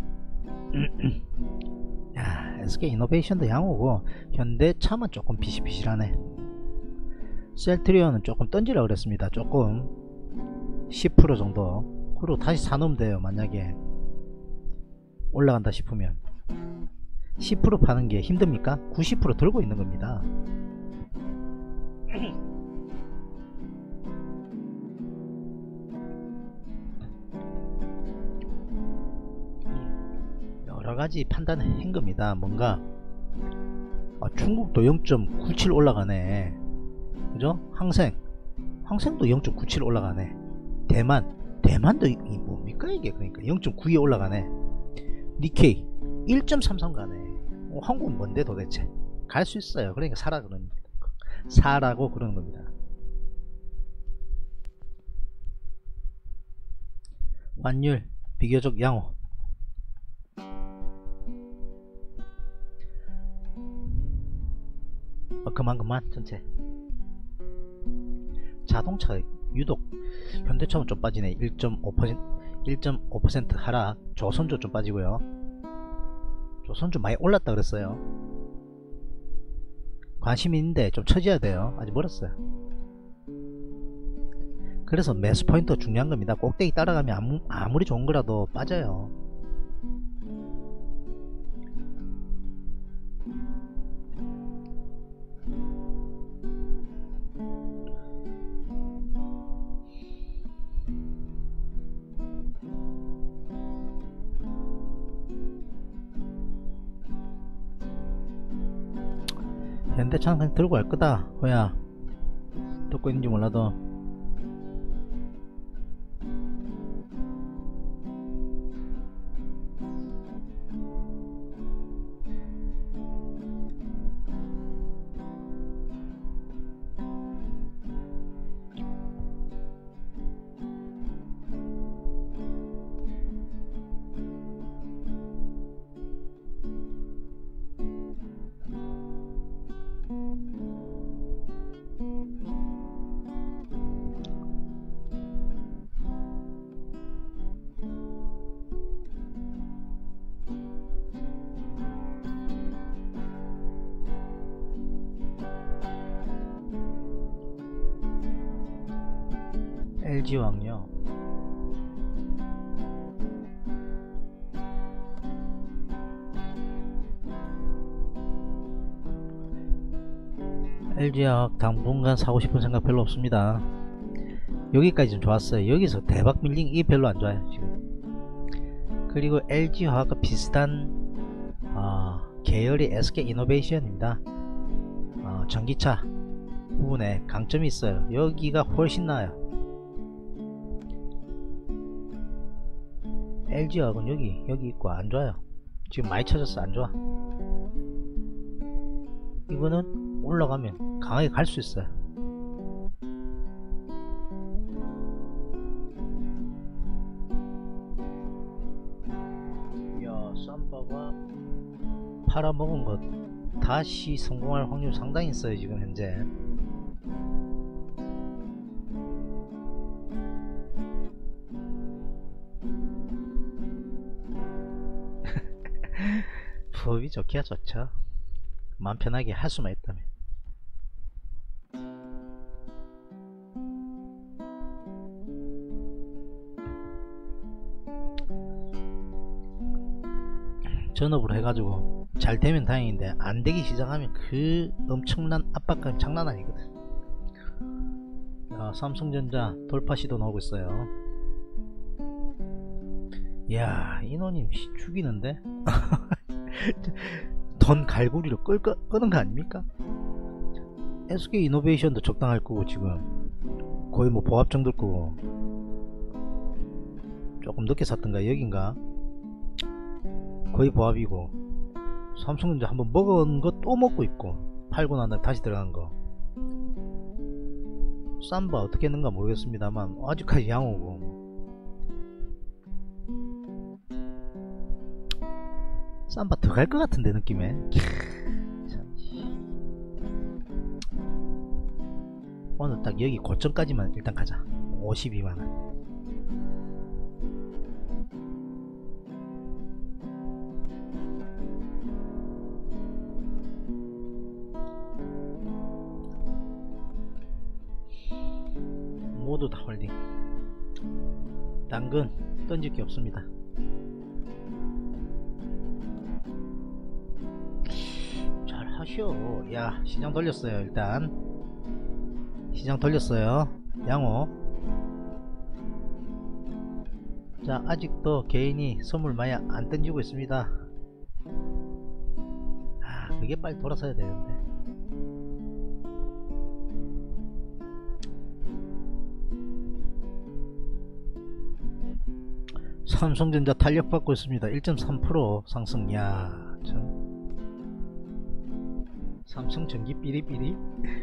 S2: 야, SK이노베이션도 양호고 현대차만 조금 비실비실하네. 셀트리온은 조금 던지라 그랬습니다. 조금 10% 정도. 그리고 다시 사놓으면 돼요. 만약에 올라간다 싶으면. 10% 파는 게 힘듭니까? 90% 들고 있는 겁니다. 여러가지 판단을 한 겁니다. 뭔가 중국도 0.97 올라가네, 그죠? 항생도 0.97 올라가네. 대만도 뭡니까 이게. 그러니까 0.92 올라가네. 니케이 1.33 가네. 한국은 뭔데 도대체. 갈 수 있어요. 그러니까 사라고 그러는 겁니다. 환율 비교적 양호. 그만 전체. 자동차 유독 현대차는 좀 빠지네. 1.5% 하락. 조선주 좀 빠지고요. 조선주 많이 올랐다 그랬어요. 관심이 있는데 좀 처져야 돼요. 아직 멀었어요. 그래서 매수 포인트 중요한 겁니다. 꼭대기 따라가면 아무리 좋은 거라도 빠져요. 현대차는 그냥 들고 갈 거다. 호야, 듣고 있는지 몰라도. LG왕요. LG화학 당분간 사고 싶은 생각 별로 없습니다. 여기까지는 좋았어요. 여기서 대박 밀린 이게 별로 안 좋아요 지금. 그리고 LG화학과 비슷한 계열이 SK이노베이션입니다. 전기차 부분에 강점이 있어요. 여기가 훨씬 나아요. LG화학은 여기 있고 안 좋아요. 지금 많이 쳐졌어. 안 좋아. 이거는 올라가면 강하게 갈 수 있어요. 야, 쌈바가 팔아먹은 것 다시 성공할 확률 상당히 있어요 지금 현재. 부업이 좋기야 좋죠. 마음 편하게 할 수만 있다면. 전업으로 해가지고 잘 되면 다행인데 안 되기 시작하면 그 엄청난 압박감이 장난 아니거든. 삼성전자 돌파 시도 나오고 있어요. 이야, 이노님 죽이는데? 돈 갈고리로 끄는 거 아닙니까? SK이노베이션도 적당할 거고 지금 거의 뭐 보합 정도일 거고. 조금 늦게 샀던가 여긴가? 거의 보합이고. 삼성전자 한번 먹은 거 또 먹고 있고, 팔고 난 다음에 다시 들어간 거. 쌈바 어떻게 했는가 모르겠습니다만 아직까지 양호고. 쌈바 더 갈 것 같은데 느낌에. 오늘 딱 여기 고점까지만 일단 가자. 52만원. 모두 다 홀딩. 당근 던질 게 없습니다. 잘 하셔. 야, 시장 돌렸어요. 일단 시장 돌렸어요. 양호. 자, 아직도 개인이 선물 많이 안 던지고 있습니다. 그게 빨리 돌아서야 되는데. 삼성전자 탄력받고 있습니다. 1.3% 상승. 야, 참. 삼성전기 삐리삐리.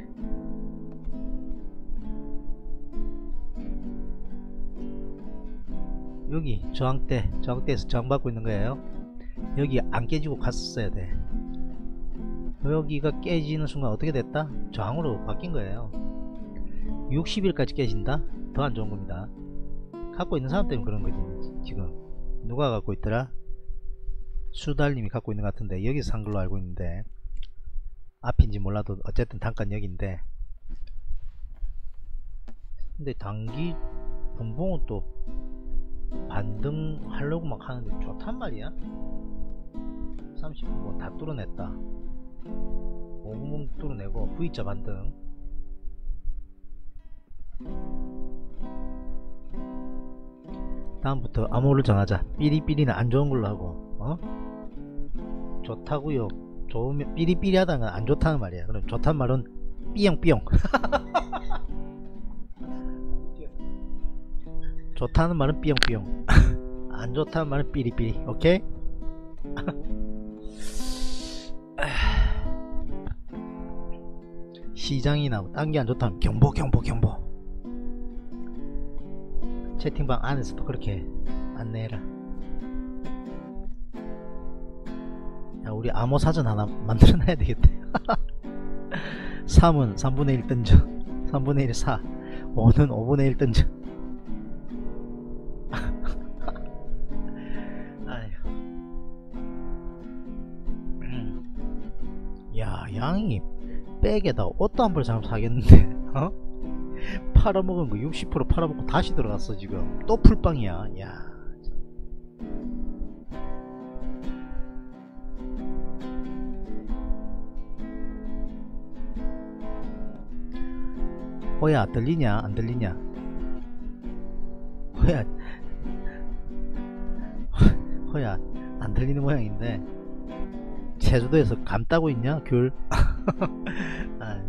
S2: 여기 저항대에서 저항받고 있는 거예요. 여기 안 깨지고 갔었어야 돼. 여기가 깨지는 순간 어떻게 됐다? 저항으로 바뀐 거예요. 60일까지 깨진다? 더 안 좋은 겁니다. 갖고 있는 사람 때문에 그런 거지. 지금 누가 갖고 있더라? 수달님이 갖고 있는 것 같은데, 여기서 산 걸로 알고 있는데, 앞인지 몰라도 어쨌든 단가는 여기인데. 근데 단기 분봉은 또 반등하려고 막 하는데 좋단 말이야. 30분 뭐 다 뚫어냈다. 5분봉 뚫어내고 V자 반등. 다음부터 암호를 정하자. 삐리삐리는 안 좋은 걸로 하고, 좋다고요. 좋으면 삐리삐리 하다가 안 좋다는 말이야. 그럼 좋다는 말은 삐용삐용. 좋다는 말은 삐용삐용. 안 좋다는 말은 삐리삐리. 오케이? 시장이나 딴 게 안 좋다면 경보. 채팅방 안에서도 그렇게 안내해라. 야, 우리 암호 사전 하나 만들어놔야 되겠다. 3은 3분의 1 던져. 3분의 1에 4. 5는 5분의 1 던져. 야, 양이 백에다 옷도 한 벌 사면 사겠는데. 팔아먹은 거 60% 팔아먹고 다시 들어갔어. 지금 또 풀빵이야. 야, 호야 들리냐 안 들리냐? 호야 호야 안 들리는 모양인데 제주도에서 감 따고 있냐 귤? 아,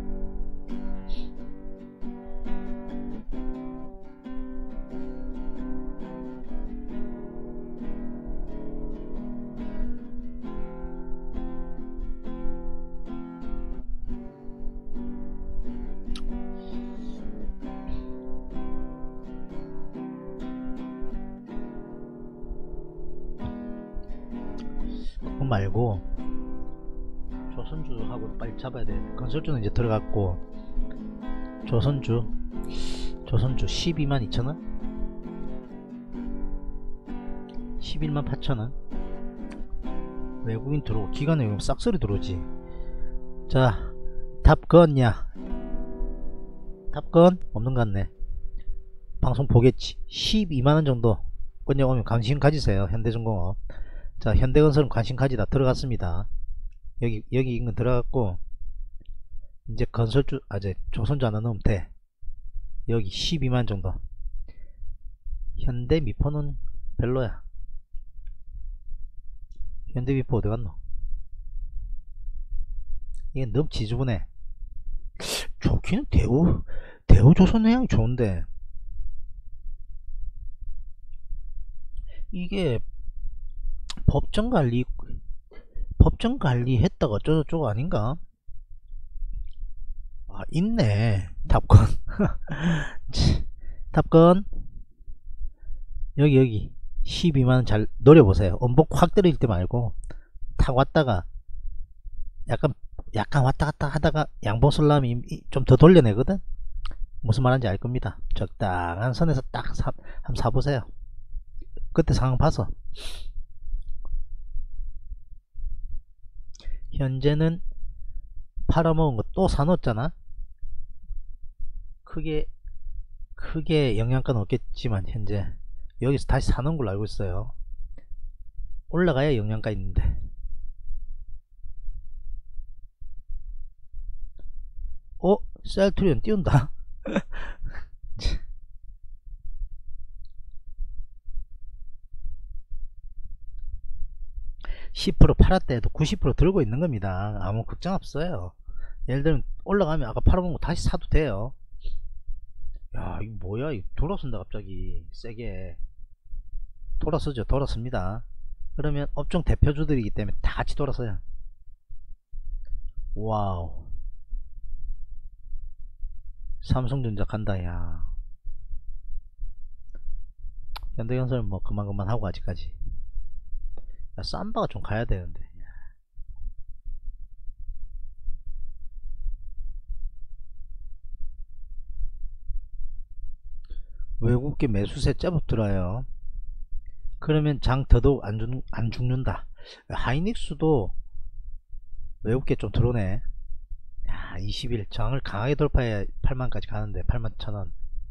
S2: 그거 말고 조선주하고 빨리 잡아야 돼. 건설주는 이제 들어갔고 조선주 122,000원 118,000원 외국인 들어오고 기관 외국인 싹소리 들어오지. 자 탑건냐 탑건 없는 것 같네. 방송 보겠지. 12만원 정도 권역 오면 관심 가지세요. 현대중공업. 자 현대건설은 관심 가지다 들어갔습니다. 여기 인근 들어갔고 이제 건설주 이제 조선주 하나 넣으면 돼. 여기 12만 정도. 현대미포는 별로야. 현대미포 어디갔노? 이게 너무 지저분해. 좋기는 대우조선해양이 좋은데 이게 법정관리 했다가 어쩌고저쩌고 아닌가? 아 있네 탑건. 탑건 여기 12만원 잘 노려보세요. 원복 확 떨어질 때 말고 탁 왔다가 약간 왔다갔다 하다가 양보슬람이 좀 더 돌려내거든. 무슨 말인지 알 겁니다. 적당한 선에서 딱 한번 사보세요. 그때 상황 봐서. 현재는 팔아먹은 거 또 사놓았잖아. 크게 영향가는 없겠지만 현재 여기서 다시 사놓은 걸로 알고 있어요. 올라가야 영향가 있는데. 셀트리온 띄운다. 10% 팔았다 해도 90% 들고 있는 겁니다. 아무 걱정 없어요. 예를 들면 올라가면 아까 팔아본 거 다시 사도 돼요. 야 이거 뭐야, 이거 돌아선다 갑자기 세게. 돌아서죠. 돌아섭니다. 그러면 업종 대표주들이기 때문에 다 같이 돌아서요. 와우, 삼성전자 간다. 야 현대건설은 뭐 그만 하고 아직까지. 야, 삼바가 좀 가야 되는데. 외국계 매수세 제법 들어요. 그러면 장 더더욱 안 죽는다. 하이닉스도 외국계 좀 들어오네. 야, 20일 장을 강하게 돌파해야 8만까지 가는데 81,000원.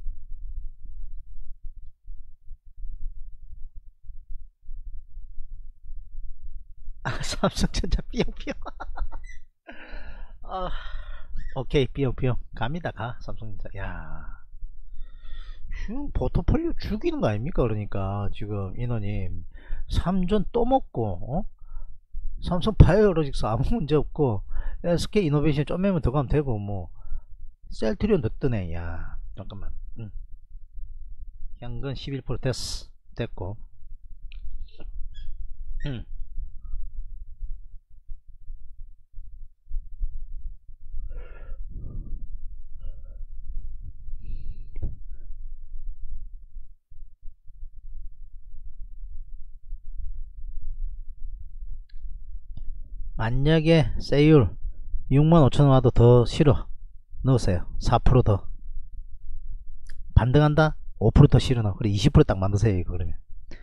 S2: 삼성전자 삐용삐용. 오케이 삐용삐용 갑니다. 가 삼성전자. 야 지금 포트폴리오 죽이는 거 아닙니까? 그러니까 지금 인원님 삼전 또 먹고 삼성 바이오로직스 아무 문제 없고 SK 이노베이션 좀 매면 더 가면 되고 뭐 셀트리온 더 뜨네. 야 잠깐만. 현근 11% 됐고. 만약에 세율 65,000원 와도 더 실어 넣으세요. 4% 더 반등한다? 5% 더 실어 넣어. 그래 20% 딱 만드세요. 이거 그러면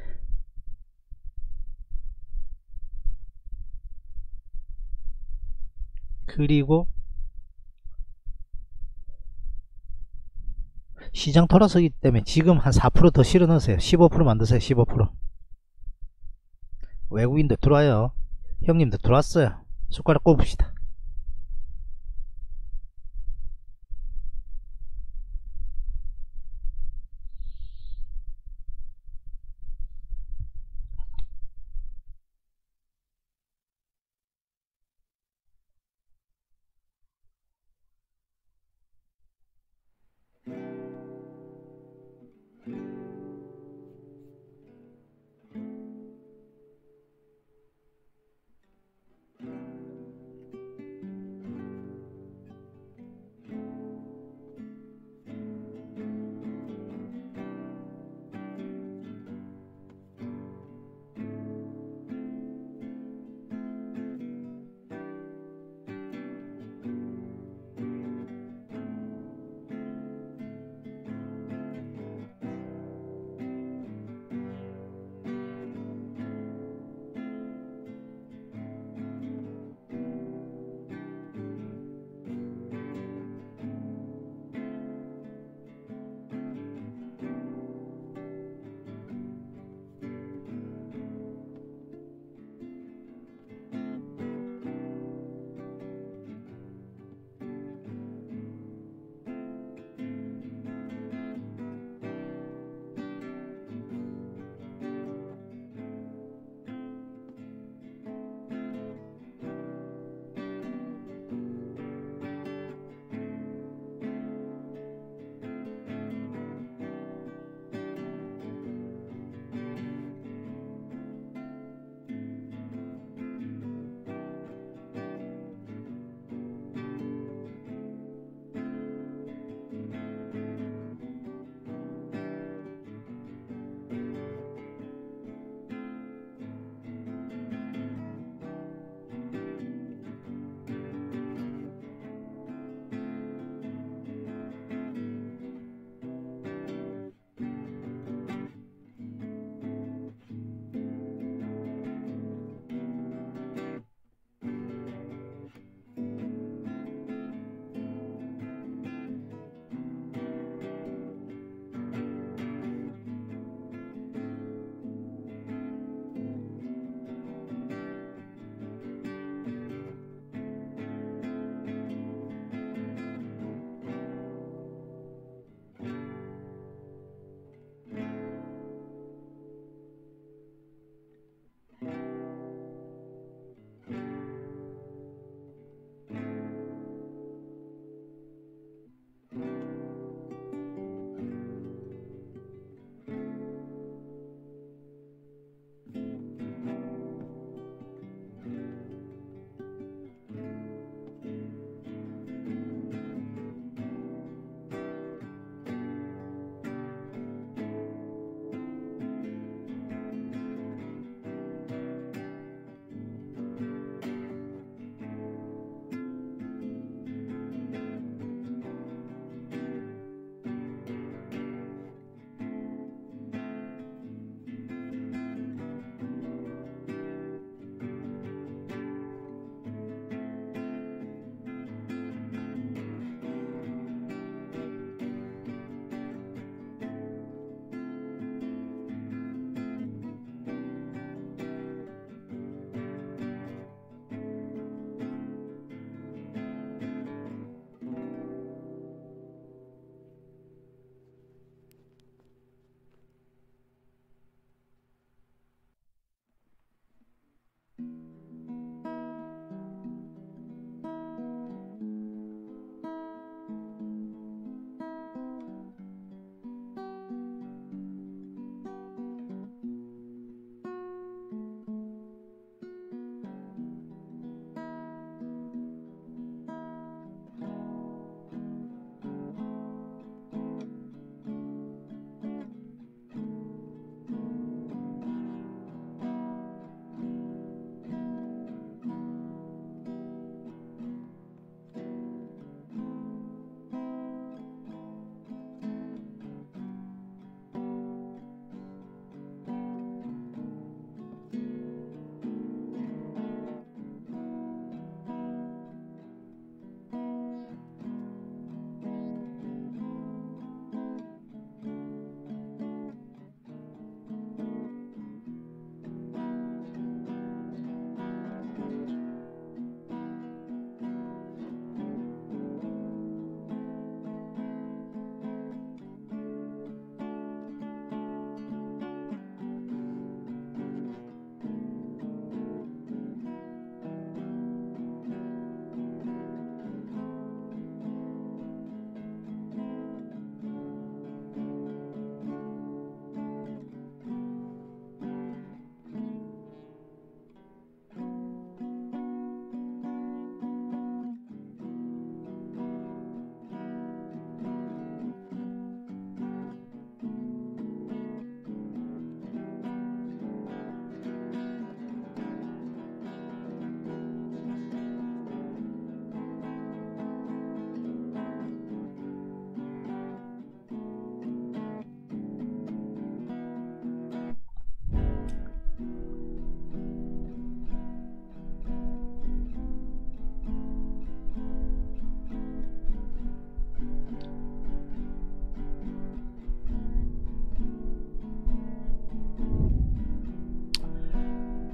S2: 그리고 시장 돌아서기 때문에 지금 한 4% 더 실어 넣으세요. 15% 만드세요. 15%. 외국인들 들어와요. 형님들 들어왔어요. 숟가락 꼽읍시다.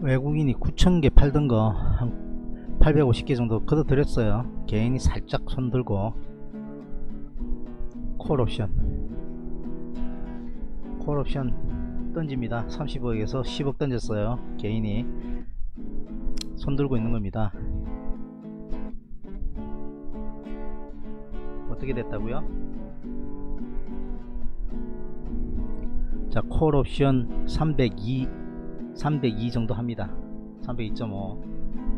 S2: 외국인이 9,000개 팔던 거 한 850개 정도 걷어들였어요. 개인이 살짝 손들고. 콜옵션 던집니다. 30억에서 10억 던졌어요. 개인이 손들고 있는 겁니다. 어떻게 됐다고요? 자, 콜옵션 302 정도 합니다. 302.5.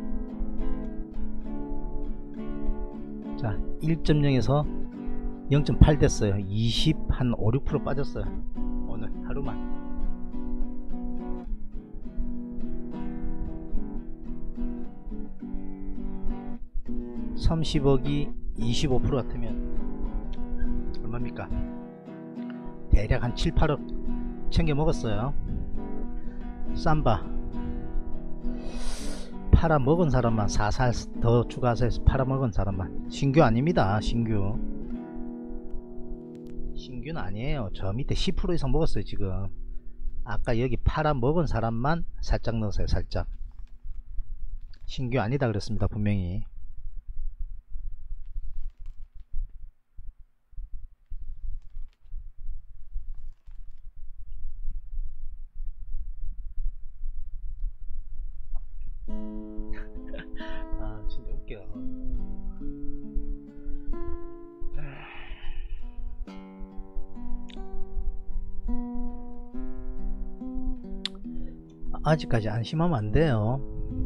S2: 자, 1.0에서 0.8 됐어요. 20 한 5, 6% 빠졌어요. 오늘 하루만. (30억이) 25% 같으면 얼마입니까? 대략 한 7, 8억 챙겨 먹었어요. 삼바 팔아먹은 사람만 사살 더 추가해서 팔아먹은 사람만. 신규 아닙니다. 신규는 아니에요. 저 밑에 10% 이상 먹었어요. 지금 아까 여기 팔아먹은 사람만 살짝 넣었어요. 살짝. 신규 아니다 그랬습니다. 분명히. 아 진짜 웃겨. 아직까지 안심하면 안돼요.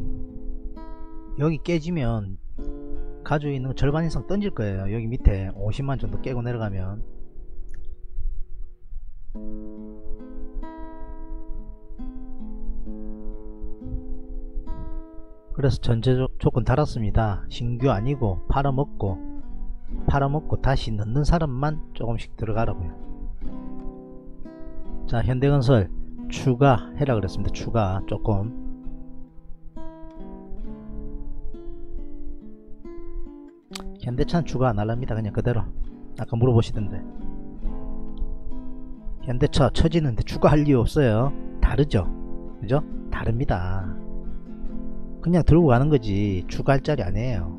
S2: 여기 깨지면 가지고 있는 거 절반 이상 던질 거예요. 여기 밑에 50만 정도 깨고 내려가면. 그래서 전제 조건 달았습니다. 신규 아니고 팔아먹고 다시 넣는 사람만 조금씩 들어가라고요. 자, 현대건설 추가해라 그랬습니다. 추가 조금. 현대차는 추가 안 할랍니다. 그냥 그대로. 아까 물어보시던데. 현대차 처지는데 추가할 이유 없어요. 다르죠? 그죠? 다릅니다. 그냥 들고 가는 거지 추가할 자리 아니에요.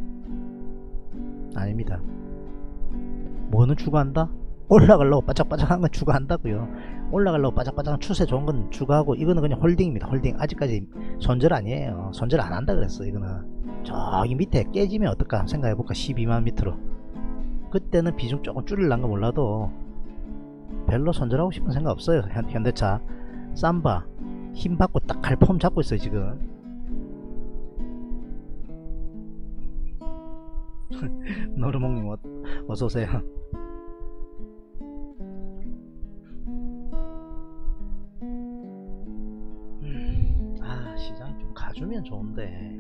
S2: 아닙니다. 뭐는 추가한다? 올라가려고 바짝바짝한 건 추가한다고요. 올라가려고 바짝바짝한 추세 좋은 건 추가하고, 이거는 그냥 홀딩입니다. 홀딩. 아직까지 손절 아니에요. 손절 안 한다 그랬어. 이거는 저기 밑에 깨지면 어떨까 생각해볼까. 12만 밑으로. 그때는 비중 조금 줄일란 거 몰라도 별로 손절하고 싶은 생각 없어요. 현대차 삼바 힘받고 딱 갈 폼 잡고 있어요 지금. 노르몽님 어서오세요. 아 시장이 좀 가주면 좋은데.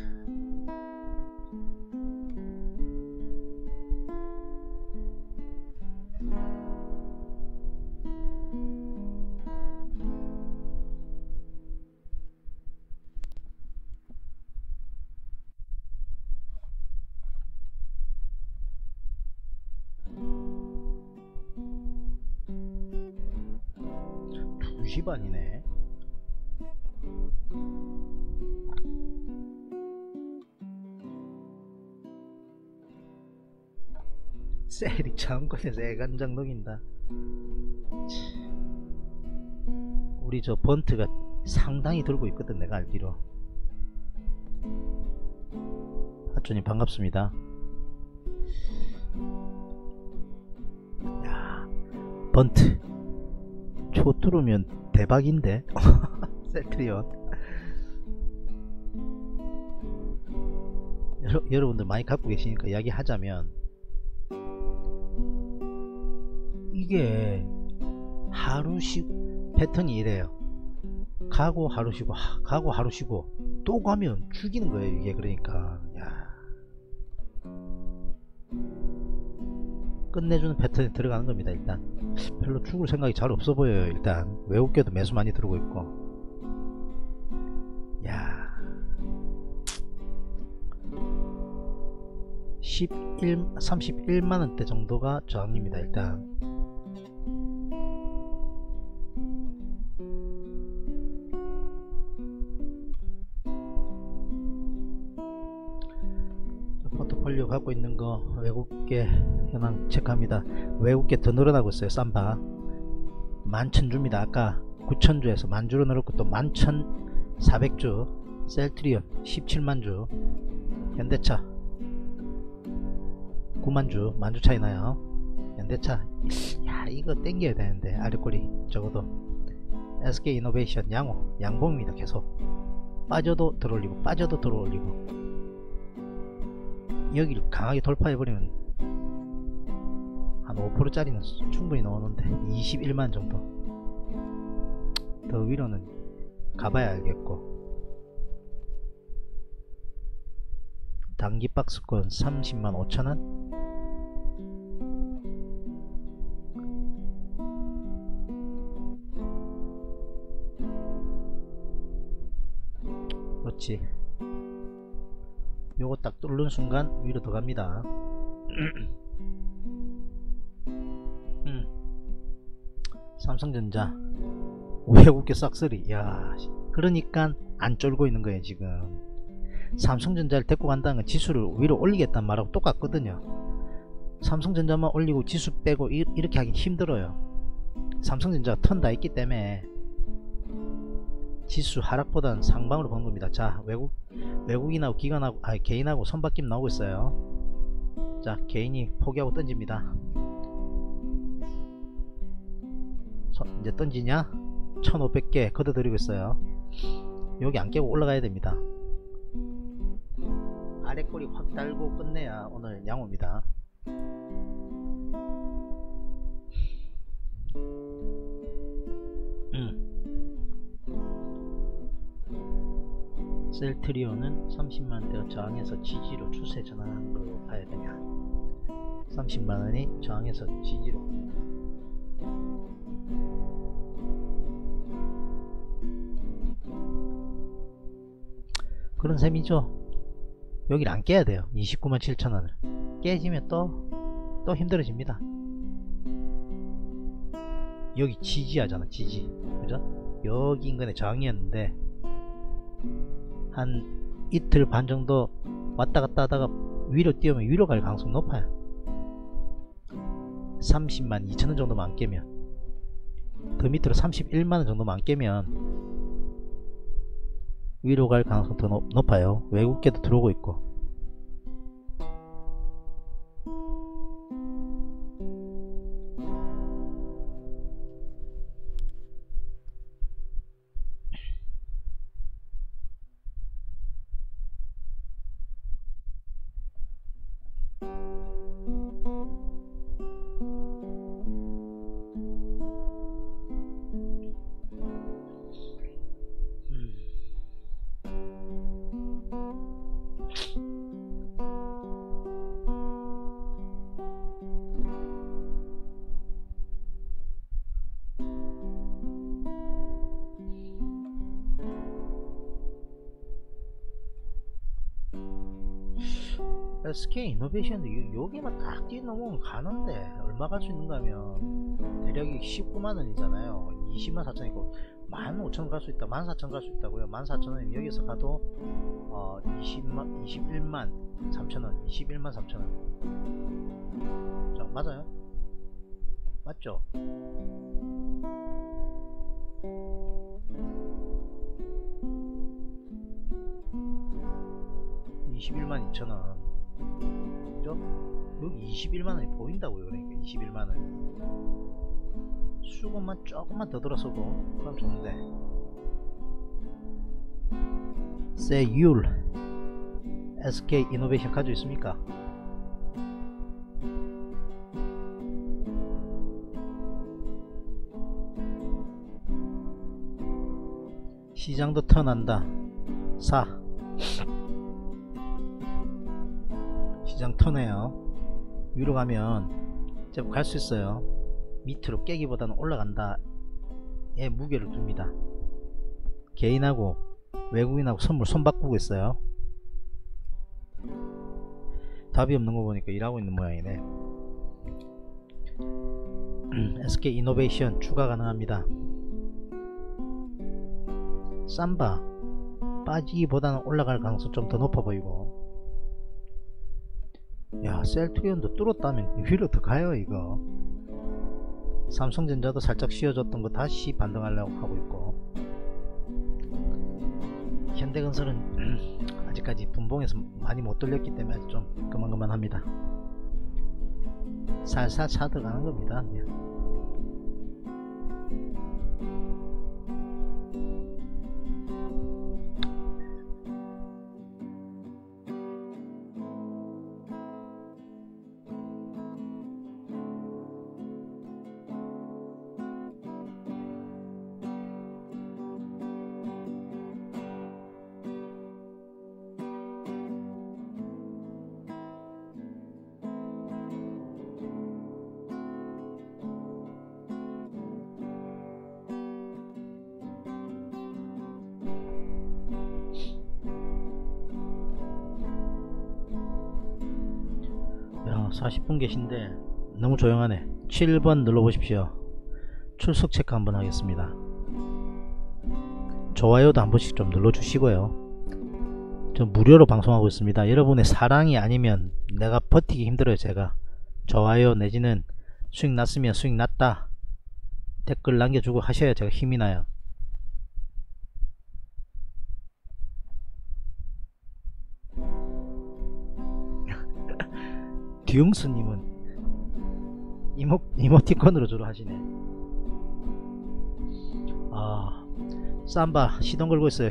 S2: 반이네. 셀이 장군에서 애간장 녹인다. 우리 저 번트가 상당히 들고 있거든 내가 알기로. 하초님 반갑습니다. 야, 번트 초 뚫으면 대박인데. 셀트리온. 여러분들 많이 갖고 계시니까 이야기 하자면, 이게 하루 쉬고 패턴이 이래요. 가고 하루 쉬고 가고 하루 쉬고 또 가면 죽이는 거예요 이게. 그러니까 야, 끝내주는 패턴에 들어가는 겁니다. 일단 별로 죽을 생각이 잘 없어 보여요. 일단 외국계도 매수 많이 들어오고 있고. 야, 31만원대 정도가 저항입니다. 일단 포트폴리오 갖고 있는 거 외국계 현황 체크합니다. 외국계 더 늘어나고 있어요. 삼바 11,000주입니다. 아까 9,000주에서 10,000주로 늘었고 또 11,400주, 셀트리온 17만주, 현대차 9만주, 만주 차이 나요. 현대차 야 이거 땡겨야 되는데 아래꼬리 적어도. SK이노베이션 양봉입니다. 계속 빠져도 들어올리고 빠져도 들어올리고. 여기를 강하게 돌파해버리면 한 5%짜리는 충분히 나오는데 21만 정도 더 위로는 가봐야 알겠고. 단기 박스권 30만 5천원, 그렇지. 요거 딱 뚫는 순간 위로 더 갑니다. 삼성전자 외국계 싹쓸이. 야 그러니까 안 쫄고 있는 거예요 지금. 삼성전자를 데리고 간다는 건 지수를 위로 올리겠다는 말하고 똑같거든요. 삼성전자만 올리고 지수 빼고 이렇게 하긴 힘들어요. 삼성전자가 턴 다 있기 때문에 지수 하락보다는 상방으로 본 겁니다. 자 외국인하고 기관하고 개인하고 손바뀜 나오고 있어요. 자 개인이 포기하고 던집니다. 이제 던지냐? 1500개 걷어들이고 있어요. 여기 안 깨고 올라가야 됩니다. 아래 꼬리 확 달고 끝내야 오늘 양호입니다. 셀트리온은 30만원대가 저항해서 지지로 추세 전환하는 걸로 봐야 되냐. 30만원이 저항해서 지지로. 그런 셈이죠. 여기를 안 깨야 돼요. 29만 7천원을 깨지면 또 힘들어집니다. 여기 지지하잖아. 지지, 그죠? 여기 인근의 저항이었는데 한 이틀 반 정도 왔다갔다 하다가 위로 띄우면 위로 갈 가능성이 높아요. 30만 2천원 정도만 안 깨면, 더 밑으로 31만원 정도만 안 깨면 위로 갈 가능성이 더 높아요. 외국계도 들어오고 있고. SK이노베이션도 여기만 딱 뛰어넘으면 가는데 얼마 갈 수 있는가 하면 대략이 19만원이잖아요 20만 4천이고 15,000원 갈 수 있다. 14,000원 갈 수 있다고요. 14,000원이면 여기서 가도 21만 3천원 21만 3천원. 자 맞아요? 맞죠? 21만 2천원, 그죠? 여기 21만원이 보인다고요. 그러니까 21만원 수급만 조금만 더 들어서도 그럼 좋은데. 세율 SK이노베이션 가지고 있습니까? 시장도 턴한다. 사. 시장 턴해요. 위로 가면 제법 갈 수 있어요. 밑으로 깨기보다는 올라간다 에 무게를 둡니다. 개인하고 외국인하고 선물 손 바꾸고 있어요. 답이 없는 거 보니까 일하고 있는 모양이네. SK이노베이션 추가 가능합니다. 삼바 빠지기보다는 올라갈 가능성 좀 더 높아 보이고, 야, 셀트리온도 뚫었다면 위로 더 가요 이거. 삼성전자도 살짝 쉬어졌던 거 다시 반등하려고 하고 있고, 현대건설은 아직까지 분봉에서 많이 못 돌렸기 때문에 좀 그만합니다. 살살 차 들어가는 겁니다. 야, 40분 계신데 너무 조용하네. 7번 눌러보십시오. 출석 체크 한번 하겠습니다. 좋아요도 한 번씩 좀 눌러주시고요. 저 무료로 방송하고 있습니다. 여러분의 사랑이 아니면 내가 버티기 힘들어요. 제가 좋아요 내지는 수익 났으면 수익 났다 댓글 남겨주고 하셔야 제가 힘이 나요. 듀웅스님은 이모티콘으로 주로 하시네. 아, 삼바 시동 걸고 있어요.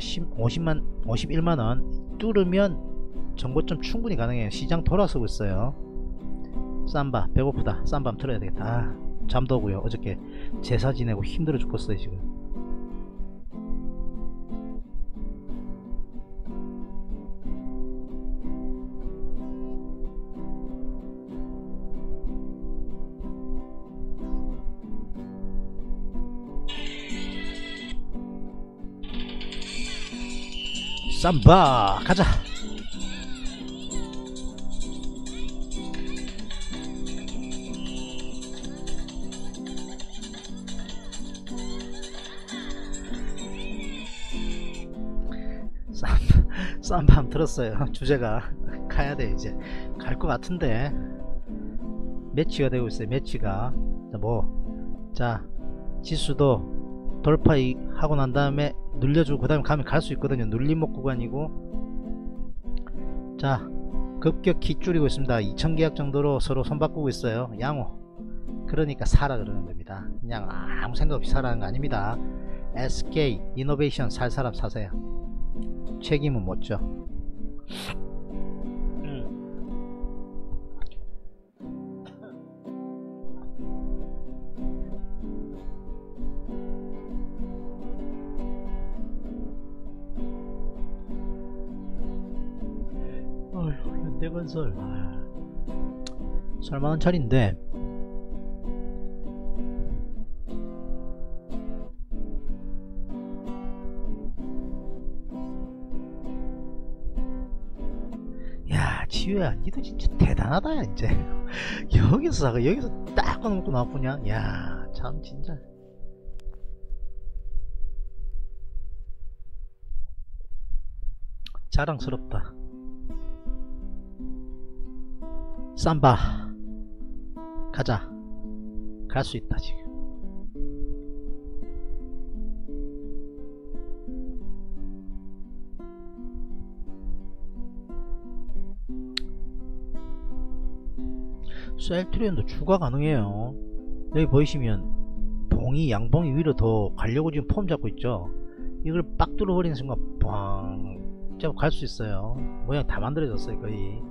S2: 51만원 뚫으면 정보점 충분히 가능해요. 시장 돌아서고 있어요. 삼바 배고프다. 삼바 한번 틀어야 되겠다. 아, 잠도 오고요. 어저께 제사 지내고 힘들어 죽겠어요 지금. 삼바 가자. 삼바 한번 들었어요. 주제가 가야돼. 이제 갈 것 같은데 매치가 되고 있어요. 매치가 자 지수도 돌파하고 난 다음에 눌려주고 그 다음에 가면 갈 수 있거든요. 눌림목 구간이고, 자 급격히 줄이고 있습니다. 2000계약 정도로 서로 손바꾸고 있어요. 양호. 그러니까 사라 그러는 겁니다. 그냥 아무 생각 없이 사라는 거 아닙니다. SK 이노베이션 살 사람 사세요. 책임은 못 져. 현대건설 설만원짜리인데 야 지우야 니도 진짜 대단하다. 야 이제 여기서 사가 여기서 딱 꺼놓고 나쁘냐. 야 참 진짜 자랑스럽다. 삼바 가자. 갈 수 있다 지금. 셀트리온도 추가 가능해요. 여기 보이시면 봉이 양봉이 위로 더 가려고 지금 폼 잡고 있죠. 이걸 빡 뚫어버리는 순간 뻥 잡고 갈 수 있어요. 모양 다 만들어졌어요 거의.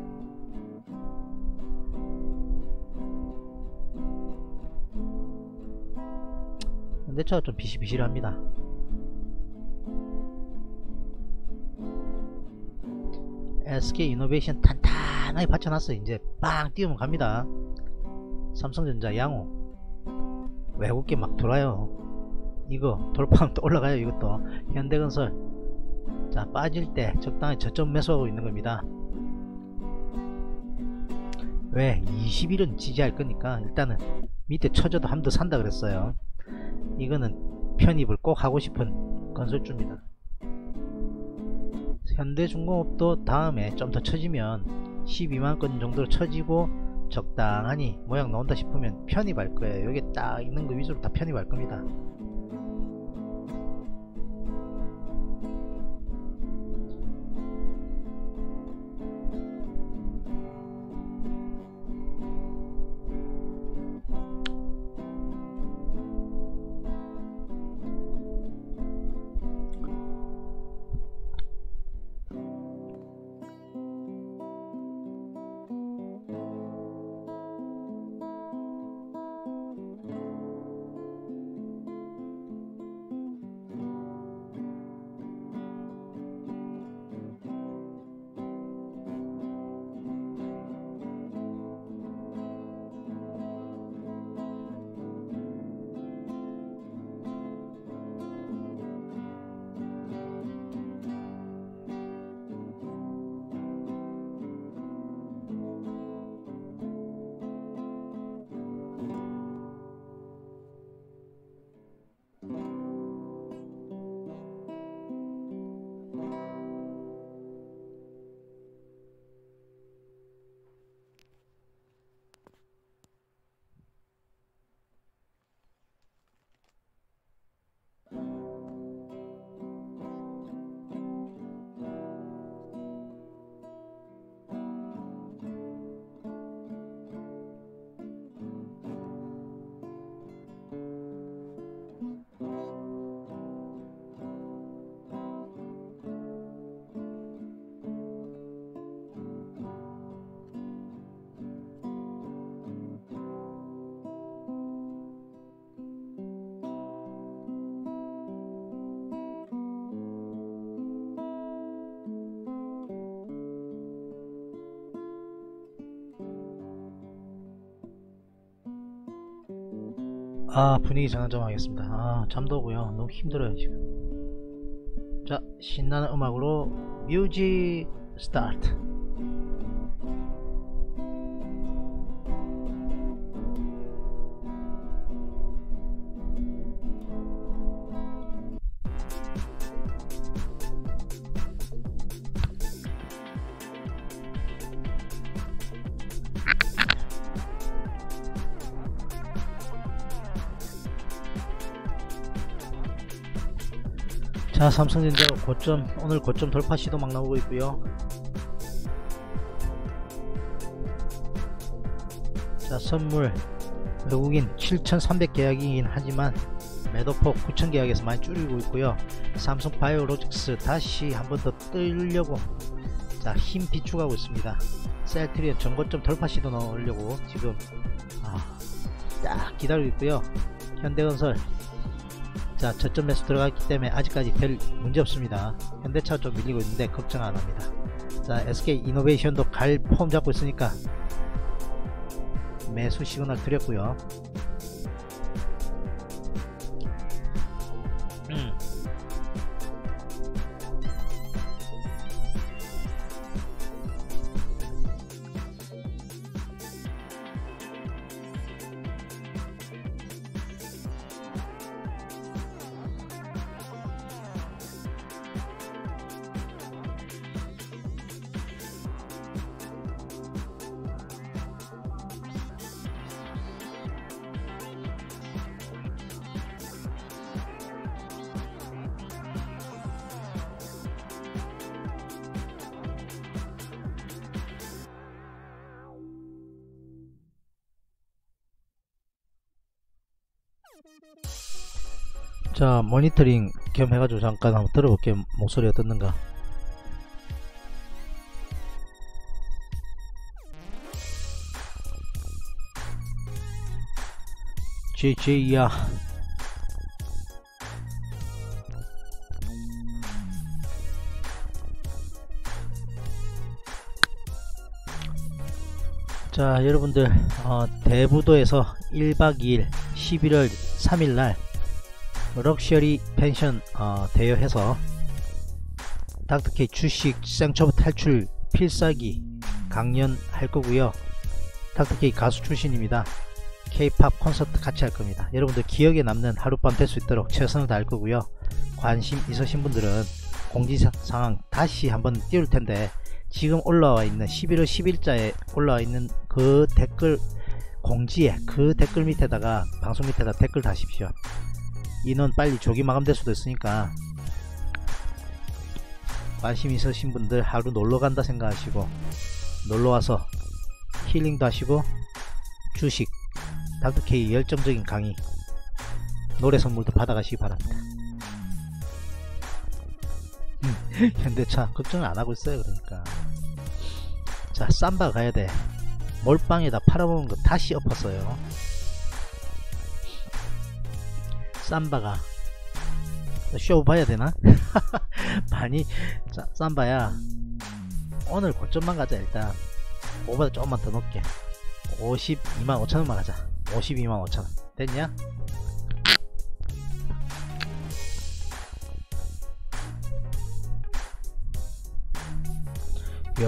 S2: 현대차가 좀 비실비실합니다. SK 이노베이션 탄탄하게 받쳐놨어요. 이제 빵 띄우면 갑니다. 삼성전자 양호 외국계 막 돌아요. 이거 돌파하면 또 올라가요. 이것도 현대건설 자 빠질 때 적당히 저점 매수하고 있는 겁니다. 왜 20일은 지지할 거니까 일단은 밑에 쳐져도 한번 더 산다 그랬어요. 이거는 편입을 꼭 하고 싶은 건설주입니다. 현대중공업도 다음에 좀 더 쳐지면 12만건 정도로 쳐지고 적당하니 모양 나온다 싶으면 편입할 거예요. 여기 딱 있는 거 위주로 다 편입할 겁니다. 분위기 전환 좀 하겠습니다. 잠도 오고요. 너무 힘들어요 지금. 자, 신나는 음악으로 뮤직 스타트. 자, 삼성전자 오늘 고점 돌파 시도 막 나오고 있고요. 자, 선물 외국인 7,300 계약이긴 하지만 매도폭 9,000 계약에서 많이 줄이고 있고요. 삼성바이오로직스 다시 한번 더 뜨려고 자, 힘 비축하고 있습니다. 셀트리온 전고점 돌파 시도 넣으려고 지금 딱 기다리고 있고요. 현대건설 자, 저점 매수 들어갔기 때문에 아직까지 별 문제 없습니다. 현대차가 좀 밀리고 있는데 걱정 안 합니다. 자, SK이노베이션도 갈 폼 잡고 있으니까 매수 시그널 드렸고요. 자, 모니터링 겸 해가지고 잠깐 한번 들어볼게요. 목소리가 떴는가. JJ야. 자, 여러분들 대부도에서 1박 2일 11월 3일날 럭셔리 펜션 대여해서 닥터케이 주식 생초보 탈출 필살기 강연할 거고요. 닥터케이 가수 출신입니다. K-팝 콘서트 같이 할 겁니다. 여러분들 기억에 남는 하룻밤 될 수 있도록 최선을 다할 거고요. 관심 있으신 분들은 공지사항 다시 한번 띄울 텐데 지금 올라와 있는 11월 10일자에 올라와 있는 그 댓글 공지에 그 댓글 밑에다가 방송 밑에다 댓글 다십시오. 인원 빨리 조기 마감될 수도 있으니까 관심 있으신 분들 하루 놀러 간다 생각하시고 놀러와서 힐링도 하시고 주식 닥터케이 열정적인 강의 노래 선물도 받아가시기 바랍니다. 현대차 걱정을 안하고 있어요. 그러니까 자, 삼바 가야돼. 몰빵에다 팔아먹은 거 다시 엎었어요. 삼바가 쇼 봐야되나? 많이. 자, 삼바야 오늘 고점만 가자. 일단 그거보다 조금만 더 높게 525,000원만 가자. 525,000원 됐냐? 야,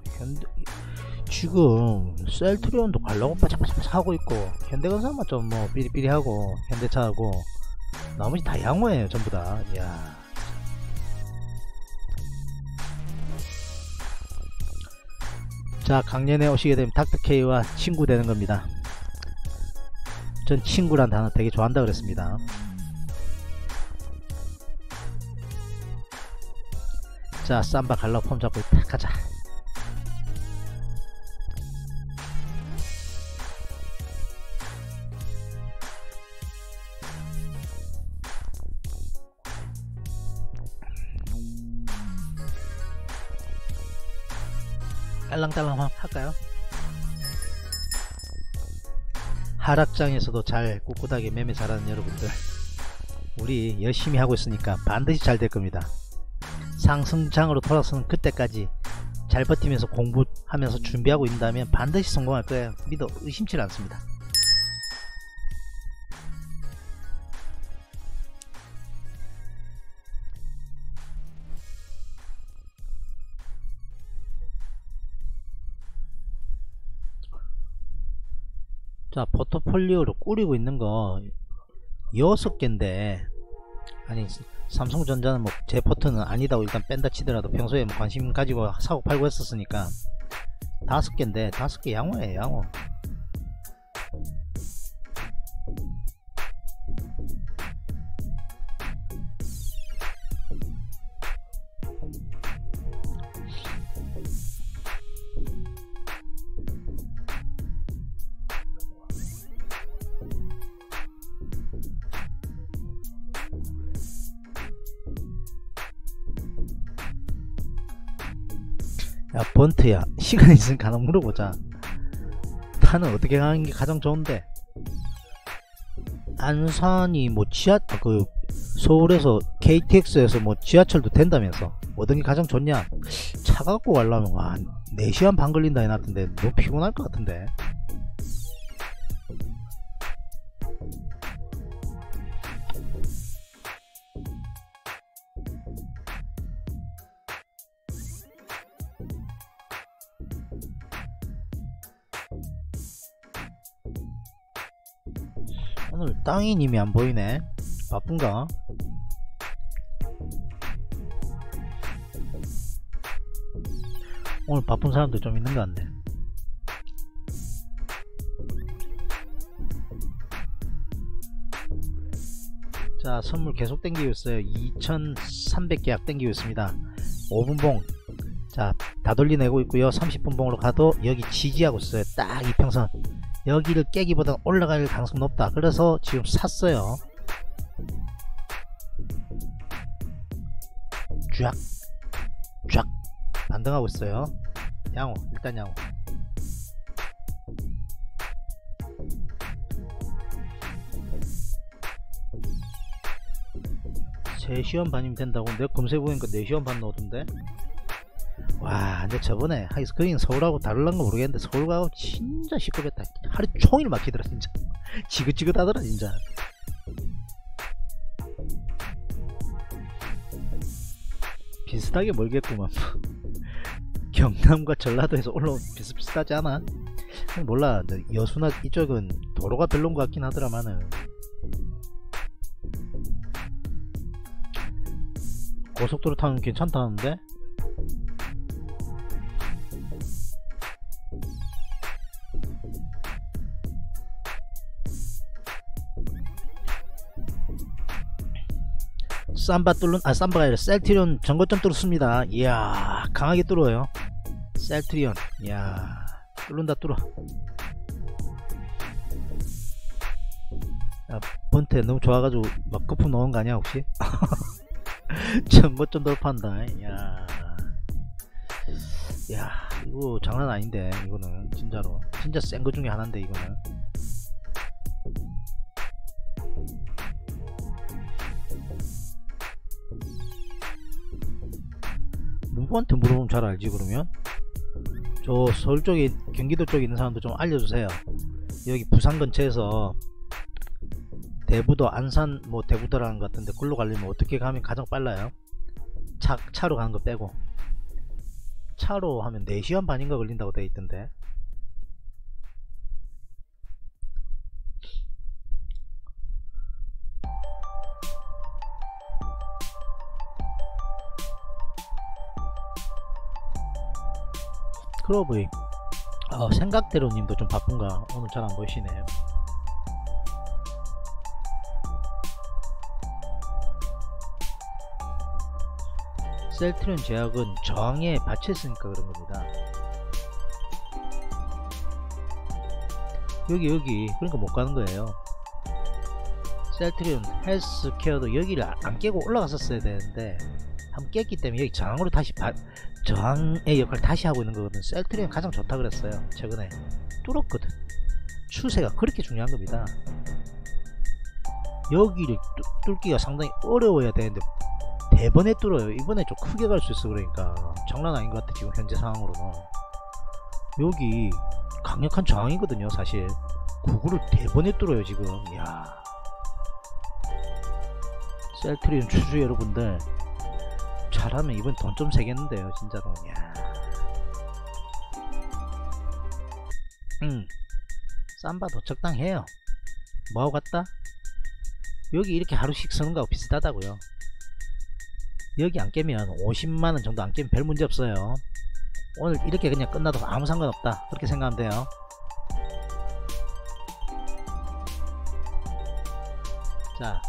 S2: 지금 셀트리온도 가려고 바짝바짝 하고 있고 현대건설만 좀 뭐 삐리삐리하고 현대차하고 나머지 다 양호해요 전부다. 이야. 자, 강연에 오시게 되면 닥터케이와 친구 되는 겁니다. 전 친구란 단어 되게 좋아한다 그랬습니다. 자, 삼바 갈라 폼 잡고 딱 가자. 딸랑딸랑 할까요? 하락장에서도 잘 꿋꿋하게 매매 잘하는 여러분들, 우리 열심히 하고 있으니까 반드시 잘 될 겁니다. 상승장으로 돌아서는 그때까지 잘 버티면서 공부하면서 준비하고 있다면 반드시 성공할 거예요. 믿어 의심치 않습니다. 자, 포트폴리오를 꾸리고 있는 거 6개인데, 아니 삼성전자는 뭐 제 포트는 아니다고 일단 뺀다 치더라도 평소에 뭐 관심 가지고 사고 팔고 했었으니까 5개인데 5개 양호해요. 양호. 야, 번트야, 시간 있으니까 하나 물어보자. 나는 어떻게 가는 게 가장 좋은데? 안산이 뭐 서울에서 KTX에서 뭐 지하철도 된다면서 어떤 게 가장 좋냐? 차 갖고 가려면 4시간 반 걸린다 해놨던데 너무 피곤할 것 같은데. 오늘 땅이님이 안 보이네. 바쁜가? 오늘 바쁜 사람들 좀 있는 것 같네. 자, 선물 계속 땡기고 있어요. 2300계약 땡기고 있습니다. 5분봉 자, 다 돌려내고 있고요. 30분봉으로 가도 여기 지지하고 있어요. 딱 이평선 여기를 깨기보다 올라갈 가능성 높다. 그래서 지금 샀어요. 쫙 반등하고 있어요. 양호, 일단 양호. 세 시간 반이면 된다고. 내가 검색해보니까 4시간 반 나오던데. 와, 근데 저번에 하기서 거긴 서울하고 다를란 거 모르겠는데 서울하고 진짜 시끄럽다. 하루 종일 막히더라 진짜. 지긋지긋하더라 진짜. 비슷하게 멀겠구만. 경남과 전라도에서 올라오면 비슷비슷하지 않아? 몰라. 여수나 이쪽은 도로가 별론 것 같긴 하더라마는. 고속도로 타면 괜찮다는데? 삼바 삼바가 아니라 셀트리온 전고점 뚫습니다. 이야, 강하게 뚫어요. 셀트리온, 이야, 뚫는다 뚫어. 야, 번테 너무 좋아가지고 막 거품 넣은 거 아니야 혹시? 전고점 돌파한다. 이야, 야, 이거 장난 아닌데. 이거는 진짜로 진짜 센 거 중에 하나인데 이거는. 누구한테 물어보면 잘 알지. 그러면 저 서울 쪽에, 경기도 쪽에 있는 사람도 좀 알려주세요. 여기 부산 근처에서 대부도, 안산 뭐 대부도라는 것 같은데 글로 가려면 어떻게 가면 가장 빨라요? 차로 가는 거 빼고 차로 하면 4시간 반인가 걸린다고 되어 있던데. 크로브이, 생각대로 님도 좀 바쁜가? 오늘 잘 안 보이시네. 셀트리온 제약은 저항에 받쳐있으니까 그런 겁니다. 여기 그러니까 못 가는 거예요. 셀트리온 헬스케어도 여기를 안 깨고 올라갔었어야 되는데 한번 깼기 때문에 여기 저항으로 다시 저항의 역할을 다시 하고 있는 거거든. 셀트리온 가장 좋다 그랬어요. 최근에 뚫었거든. 추세가 그렇게 중요한 겁니다. 여기를 뚫기가 상당히 어려워야 되는데 대번에 뚫어요. 이번에 좀 크게 갈 수 있어. 그러니까 장난 아닌 것 같아 지금 현재 상황으로는. 여기 강력한 저항이거든요 사실. 그거를 대번에 뚫어요 지금. 이야, 셀트리온 추주 여러분들 잘하면 이번 돈 좀 세겠는데요 진짜로. 야. 쌈바도 적당해요. 뭐하고 갔다? 여기 이렇게 하루씩 서는 거하고 비슷하다고요. 여기 안 깨면 50만원 정도 안 깨면 별 문제 없어요. 오늘 이렇게 그냥 끝나도 아무 상관없다 그렇게 생각하면 돼요. 자,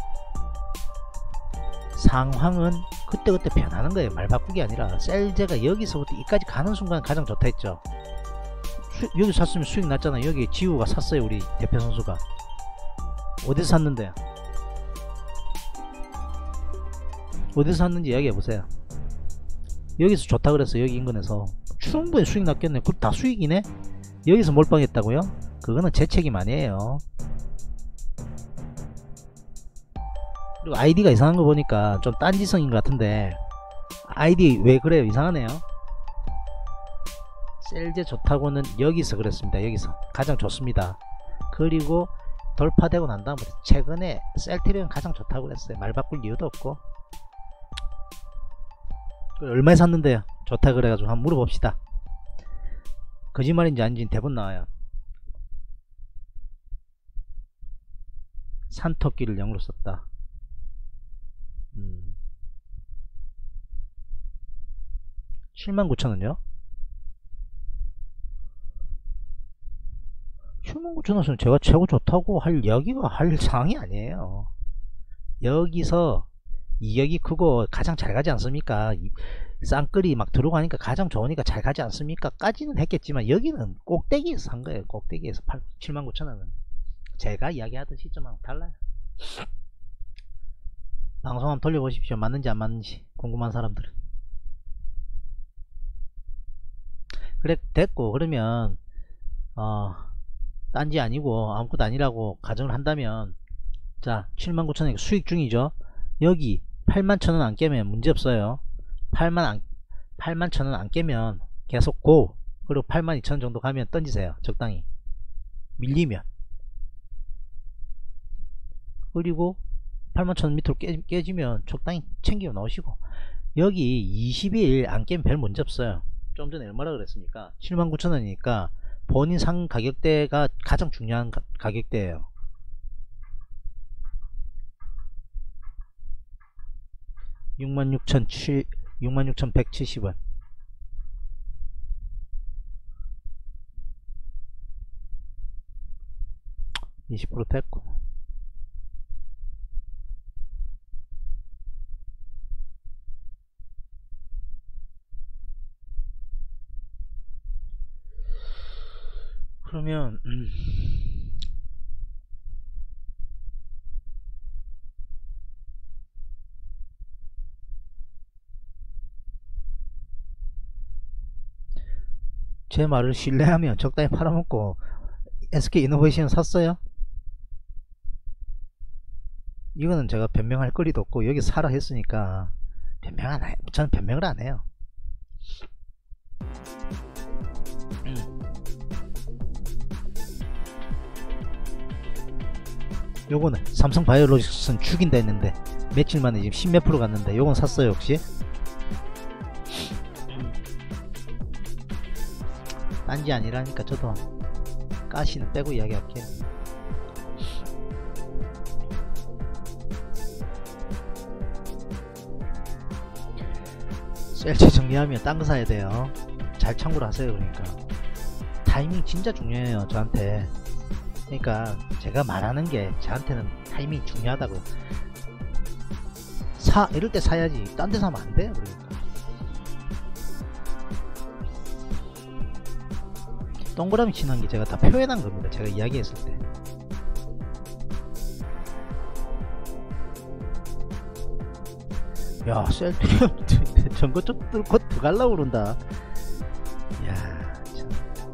S2: 상황은 그때그때 변하는 거예요. 말 바꾸기 아니라. 셀제가 여기서부터 이까지 가는 순간 가장 좋다 했죠. 여기 샀으면 수익 났잖아. 여기 지우가 샀어요. 우리 대표 선수가. 어디서 샀는데? 어디서 샀는지 이야기해보세요. 여기서 좋다 그랬어. 여기 인근에서 충분히 수익 났겠네. 그거 다 수익이네. 여기서 몰빵했다고요? 그거는 제 책임 아니에요. 그리고 아이디가 이상한 거 보니까 좀 딴지성인 것 같은데 아이디 왜 그래요? 이상하네요. 셀제 좋다고는 여기서 그랬습니다. 여기서 가장 좋습니다. 그리고 돌파되고 난 다음부터 최근에 셀트리온 가장 좋다고 그랬어요. 말 바꿀 이유도 없고. 얼마에 샀는데요? 좋다 그래가지고 한번 물어봅시다. 거짓말인지 아닌지 대본 나와요. 산토끼를 0으로 썼다. 79,000원요? 79,000원은 제가 최고 좋다고 할 이야기가 할 상황이 아니에요. 여기서 이격이 크고 가장 잘 가지 않습니까? 쌍끌이 막 들어가니까 가장 좋으니까 잘 가지 않습니까? 까지는 했겠지만 여기는 꼭대기에서 산 거예요. 꼭대기에서 79,000원은 제가 이야기하던 시점하고 달라요. 방송 한번 돌려보십시오. 맞는지 안 맞는지 궁금한 사람들은. 그래 됐고, 그러면 딴지 아니고 아무것도 아니라고 가정을 한다면, 자 79,000원 수익 중이죠. 여기 81,000원 안 깨면 문제없어요. 81,000원 안 깨면 계속 고, 그리고 82,000원 정도 가면 던지세요. 적당히 밀리면. 그리고 81,000원 밑으로 깨지면 적당히 챙겨 넣으시고. 여기 20일 안 깨면 별 문제 없어요. 좀 전에 얼마라 그랬습니까? 79,000원이니까 본인 상 가격대가 가장 중요한 가격대예요. 66,170원. (20% 됐고) 그러면 제 말을 신뢰하면 적당히 팔아먹고 SK 이노베이션 샀어요? 이거는 제가 변명할 거리도 없고 여기 사라 했으니까 변명 안 해요. 저는 변명을 안 해요. 요거는 삼성바이오로직스는 죽인다 했는데 며칠 만에 지금 10몇 프로 갔는데 요건 샀어요 혹시? 딴지 아니라니까 저도 가시는 빼고 이야기할게요. 셀체 정리하면 딴 거 사야 돼요. 잘 참고를 하세요. 그러니까 타이밍 진짜 중요해요 저한테. 그러니까 제가 말하는 게 저한테는 타이밍이 중요하다고요. 이럴 때 사야지 딴 데 사면 안 돼요. 그러니까 동그라미 치는 게 제가 다 표현한 겁니다. 제가 이야기했을 때. 야, 셀트리온 전거 좀 뚫고 들어가려고 그런다. 야, 참.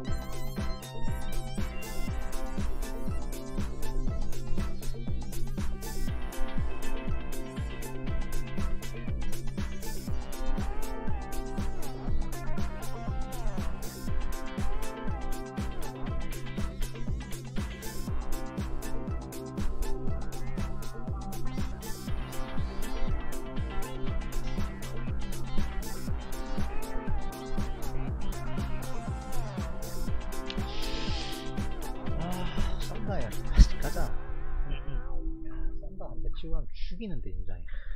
S2: 썬다야, 가자. 썬다 한 대 치고 가면 죽이는데 진짜.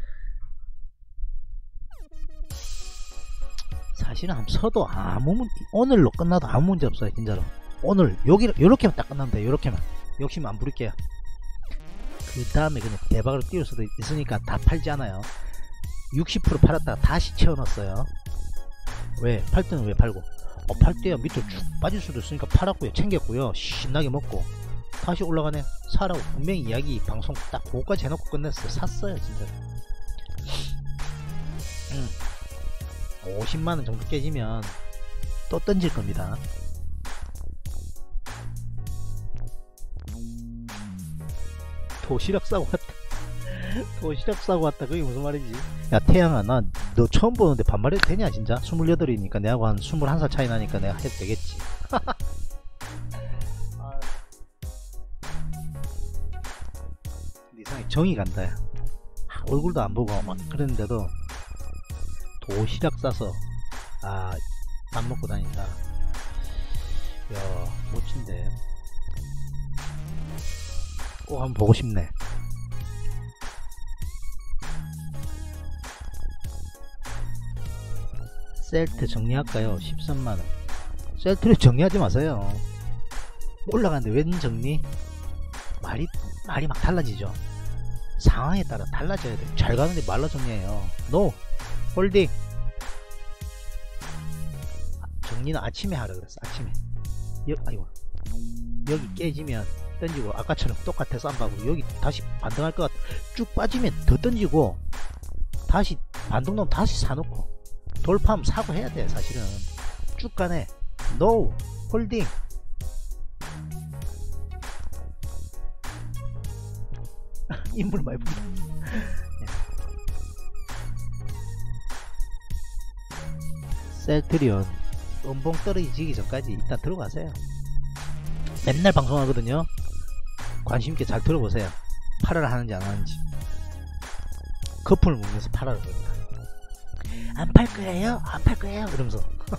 S2: 사실은 한번 서도 오늘로 끝나도 아무 문제 없어요 진짜로. 오늘 요렇게만 딱 끝나면 요렇게만 욕심 안 부릴게요. 그 다음에 그냥 대박으로 띄울 수도 있으니까 다 팔지 않아요. 60% 팔았다가 다시 채워놨어요. 왜? 팔 때는 왜 팔고? 팔 때야 밑으로 쭉 빠질 수도 있으니까 팔았고요. 챙겼고요. 신나게 먹고 다시 올라가네. 사라고 분명히 이야기 방송 딱 그거까지 해놓고 끝냈어요. 샀어요 진짜. 50만원 정도 깨지면 또 던질 겁니다. 도시락 싸고 왔다. 도시락 싸고 왔다. 그게 무슨 말이지? 야 태양아, 나 너 처음 보는데 반말해도 되냐 진짜? 28이니까 내하고 한 21살 차이 나니까 내가 해도 되겠지. 이상하게 정이 간다. 야. 얼굴도 안 보고 막 그랬는데도 도시락 싸서 밥 먹고 다닌다. 야 멋진데. 꼭 한번 보고 싶네. 셀트 정리할까요? 13만원. 셀트를 정리하지 마세요. 올라가는데 웬 정리? 말이 막 달라지죠. 상황에 따라 달라져야 돼. 잘 가는데 말로 정리해요. 노! 홀딩! 정리는 아침에 하라 그랬어. 아침에. 아이고. 여기 깨지면 던지고 아까처럼 똑같아 쌈바고 여기 다시 반등할 것 같아. 쭉 빠지면 더 던지고 다시 반등 나오면 다시 사놓고 돌파하면 사고 해야 돼. 사실은 쭉 가네. 노! 홀딩! 인물 많이 본다. 셀트리온 음봉 떨어지기 전까지 일단 들어가세요. 맨날 방송하거든요. 관심있게 잘 들어보세요. 팔아라 하는지 안 하는지. 거품을 먹으면서 팔아라 그럽니다. 안 팔 거예요? 안 팔 거예요? 이러면서.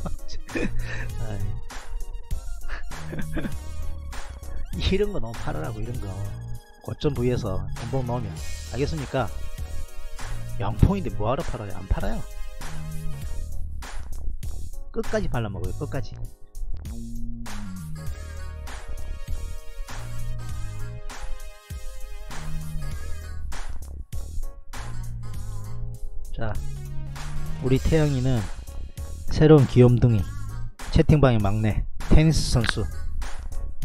S2: 이런 거 너무 팔아라고. 이런 거 고점 부위에서 음봉 넣으면. 알겠습니까? 양봉인데 뭐하러 팔아요? 안 팔아요. 끝까지 발라먹어요. 끝까지. 자, 우리 태영이는 새로운 귀염둥이 채팅방의 막내 테니스 선수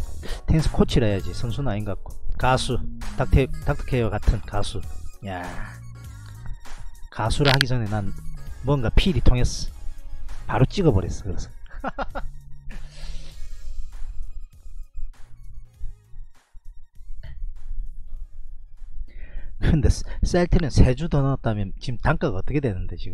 S2: 테니스 코치라 해야지. 선수는 아닌 것 같고. 가수. 닥터케어 같은 가수. 야, 가수를 하기 전에 난 뭔가 필이 통했어. 바로 찍어버렸어. 그래서 근데 셀트는 3주 더 넣었다면 지금 단가가 어떻게 되는데 지금.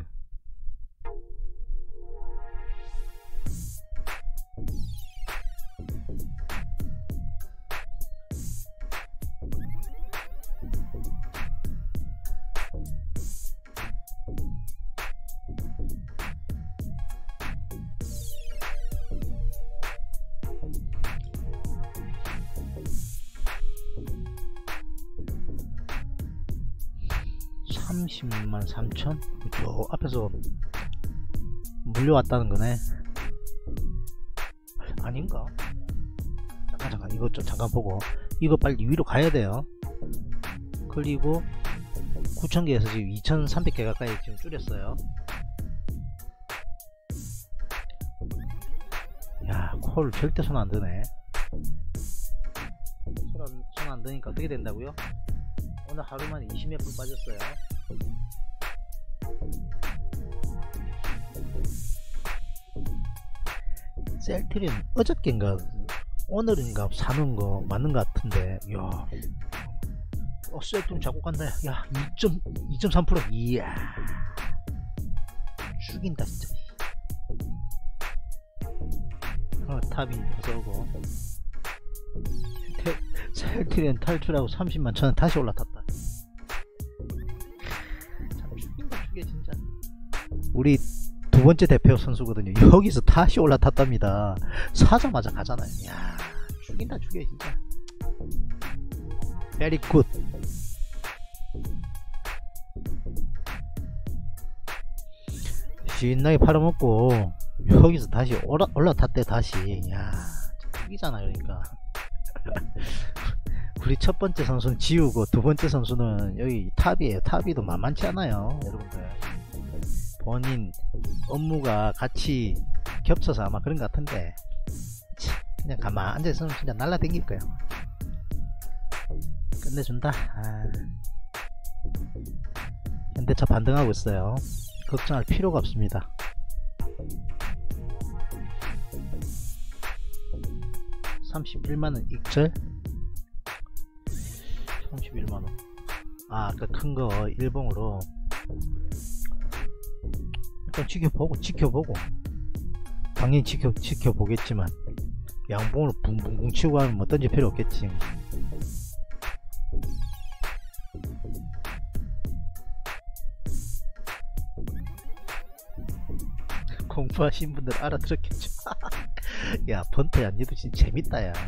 S2: $303,000? 저 앞에서 물려왔다는 거네. 아닌가? 잠깐 이거 좀 잠깐 보고, 이거 빨리 위로 가야 돼요. 그리고 9,000개에서 지금 2,300개 가까이 지금 줄였어요. 야, 콜 절대 손 안 드네. 손 안 드니까 어떻게 된다고요? 오늘 하루만에 20몇 분 빠졌어요. 셀트리온 어저께인가 오늘인가 사는 거 맞는 것 같은데, 이야, 셀트리온 자꾸 간다. 야, 2.3%. 이야, 죽인다 진짜. 탑이 어서오고. 셀트리온 탈출하고 301,000원 다시 올라탔다. 참 죽인다 죽여 진짜. 우리 두 번째 대표 선수거든요. 여기서 다시 올라탔답니다. 사자마자 가잖아요. 야, 죽인다 죽여 진짜. Very good. 신나게 팔아먹고 여기서 다시 올라탔대 다시. 야, 죽이잖아. 그러니까 우리 첫 번째 선수는 지우고 두 번째 선수는 여기 탑이에요. 탑이도 만만치 않아요 여러분들. 본인 업무가 같이 겹쳐서 아마 그런 것 같은데, 그냥 가만 앉아있으면 진짜 날라다닐 거야. 끝내준다. 현대차 반등하고 있어요. 걱정할 필요가 없습니다. $31만원 익절. 31만원. 아, 아까 큰거 일봉으로 일단 지켜보고 당연히 지켜보겠지만, 양봉으로 붕붕붕 치고 하면 뭐 던질 필요 없겠지. 공부하신 분들 알아들었겠죠. 야, 번트야, 니도 진짜 재밌다. 야.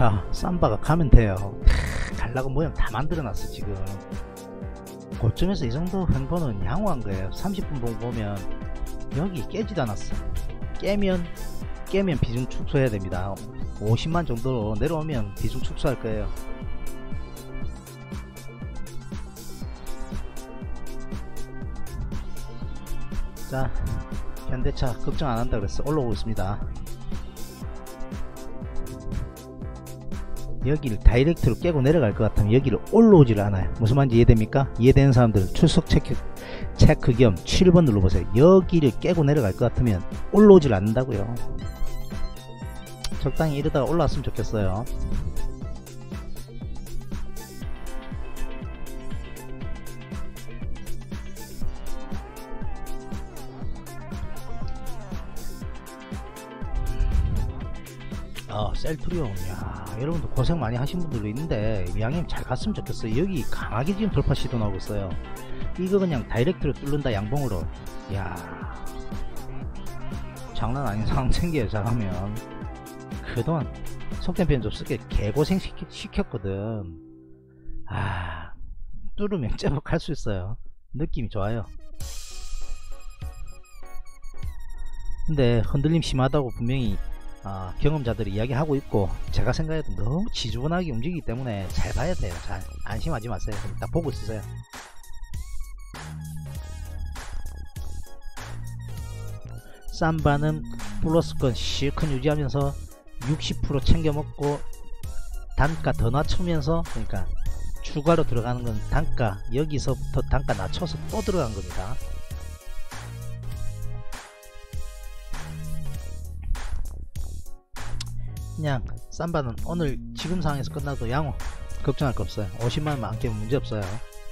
S2: 자, 삼바가 가면 돼요. 갈라고 모양 다 만들어놨어 지금. 고점에서 이 정도 횡보는 양호한 거예요. 30분 보면 여기 깨지도 않았어. 깨면 비중 축소해야 됩니다. 50만 정도로 내려오면 비중 축소할 거예요. 자, 현대차 걱정 안 한다 그랬어. 올라오고 있습니다. 여기를 다이렉트로 깨고 내려갈 것 같으면 여기를 올라오질 않아요. 무슨 말인지 이해됩니까? 이해되는 사람들 출석 체크 겸 7번 눌러보세요. 여기를 깨고 내려갈 것 같으면 올라오질 않는다고요. 적당히 이러다가 올라왔으면 좋겠어요. 셀트리온, 야, 여러분들 고생 많이 하신 분들도 있는데 양님 잘 갔으면 좋겠어요. 여기 강하게 지금 돌파 시도 나오고 있어요. 이거 그냥 다이렉트로 뚫는다 양봉으로. 야, 장난 아닌 상황 생겨요. 잘하면. 그동안 속된 표현 좀 쓰게 개고생 시켰거든. 뚫으면 제법 갈 수 있어요. 느낌이 좋아요. 근데 흔들림 심하다고 분명히 경험자들이 이야기하고 있고, 제가 생각해도 너무 지저분하게 움직이기 때문에 잘 봐야 돼요. 잘 안심하지 마세요. 딱 보고 있으세요. 삼바는 플러스권 실컷 유지하면서 60% 챙겨 먹고 단가 더 낮추면서, 그러니까 추가로 들어가는 건 단가, 여기서부터 단가 낮춰서 또 들어간 겁니다. 그냥 삼바는 오늘 지금 상황에서 끝나도 양호, 걱정할 거 없어요. 50만원만 안 깨면 문제 없어요.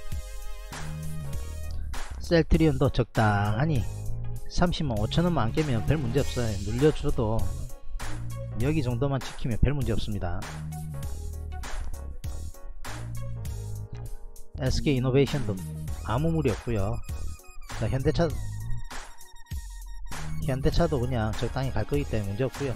S2: 셀트리온도 적당하니 30만 5천원만 안 깨면 별 문제 없어요. 눌려줘도 여기 정도만 지키면 별 문제 없습니다. SK이노베이션도 아무 무리 없고요. 자, 현대차도 그냥 적당히 갈 거기 때문에 문제 없고요.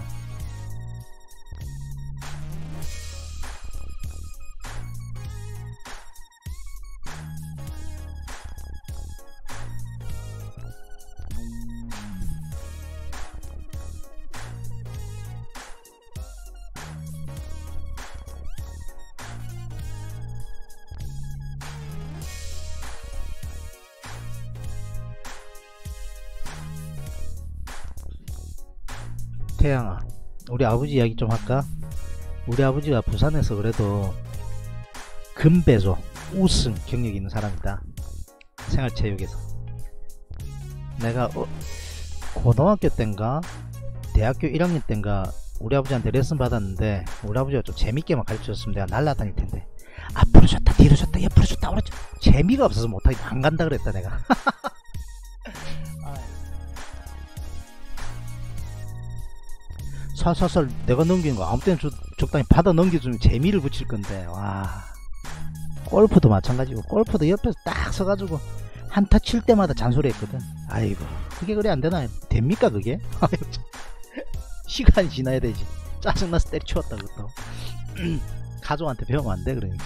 S2: 태양아, 우리 아버지 이야기 좀 할까? 우리 아버지가 부산에서 그래도 금배조 우승 경력이 있는 사람이다. 생활체육에서. 내가 고등학교 땐가 대학교 1학년 땐가 우리 아버지한테 레슨 받았는데, 우리 아버지가 좀 재밌게만 가르쳐줬으면 내가 날라다닐 텐데, 앞으로 줬다 뒤로 줬다 옆으로 줬다 오른쪽, 재미가 없어서 못하게 안 간다 그랬다 내가. 살살살 내가 넘기는 거 아무 때나 적당히 받아 넘겨주면 재미를 붙일 건데. 와, 골프도 마찬가지고, 골프도 옆에서 딱 서가지고 한타 칠 때마다 잔소리 했거든. 아이고, 그게 그래 안 되나? 됩니까 그게? 시간이 지나야 되지. 짜증나서 때려치웠다 그것도. 가족한테 배우면 안 돼. 그러니까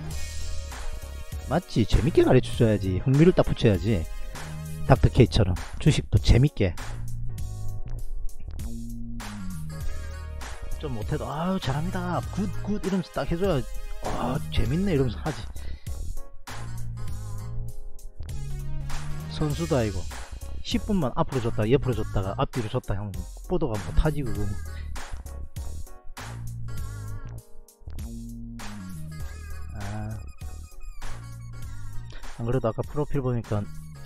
S2: 맞지? 재밌게 가르쳐줘야지. 흥미를 딱 붙여야지. 닥터케이처럼 주식도 재밌게. 좀 못해도 아유 잘합니다 굿 이러면서 딱 해줘야 재밌네 이러면서 하지. 선수도 아니고 10분만 앞으로 줬다가 옆으로 줬다가 앞뒤로 줬다 하면 뽀도가 못하지 그거. 안 그래도 아까 프로필 보니까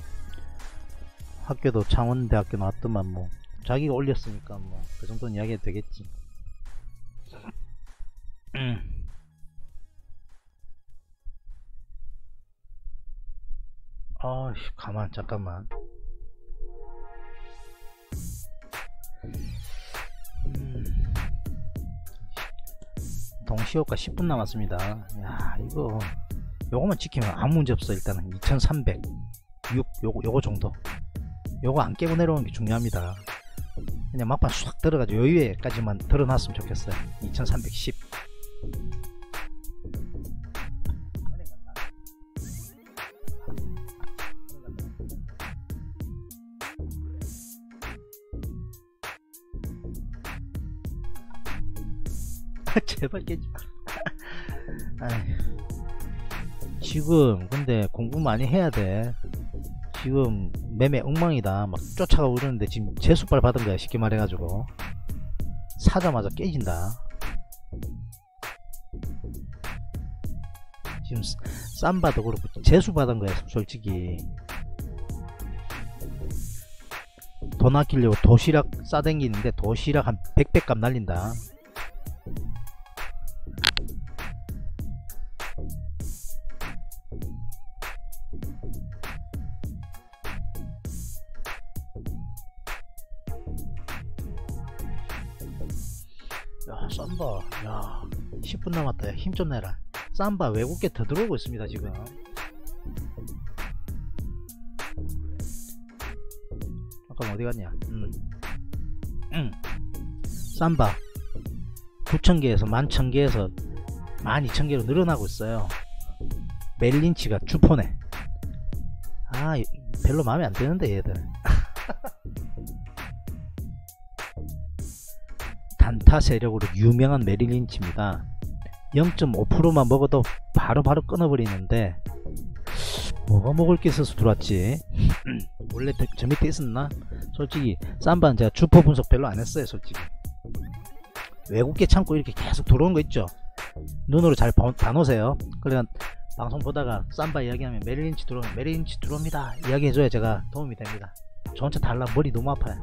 S2: 학교도 창원대학교 나왔더만, 뭐 자기가 올렸으니까 뭐 그 정도는 이야기해도 되겠지. 잠깐만. 동시효과 10분 남았습니다. 야, 요거만 지키면 아무 문제 없어. 일단은 2300 요거 정도, 요거 안 깨고 내려오는 게 중요합니다. 그냥 막판 싹 들어가지고 여유에까지만 드러났으면 좋겠어요. 2310 제발 깨지 마. 지금 근데 공부 많이 해야 돼. 지금 매매 엉망이다. 막 쫓아가고 그러는데 지금 재수발 받은 거야, 쉽게 말해가지고. 사자마자 깨진다. 지금 쌈바도 그렇고 재수 받은 거야, 솔직히. 돈 아끼려고 도시락 싸댕기는데 도시락 한 100값 날린다. 야, 쌈바, 야, 10분 남았다. 야, 힘 좀 내라. 쌈바 외국계 더 들어오고 있습니다, 지금. 잠깐 어디 갔냐? 쌈바 9,000개에서 11,000개에서 12,000개로 늘어나고 있어요. 멜린치가 주포네. 아, 별로 마음에 안 드는데 얘들. 단타 세력으로 유명한 메릴린치입니다. 0.5%만 먹어도 바로바로 끊어버리는데 뭐가 먹을 게 있어서 들어왔지. 원래 저 밑에 있었나? 솔직히 쌈바는 제가 주포 분석 별로 안 했어요. 솔직히 외국계 창고 이렇게 계속 들어오는 거 있죠. 눈으로 잘 봐놓으세요. 그러니까 방송 보다가 쌈바 이야기하면 메릴린치 들어오면 메릴린치 들어옵니다 이야기해줘야 제가 도움이 됩니다. 저 혼자 달라 머리 너무 아파요.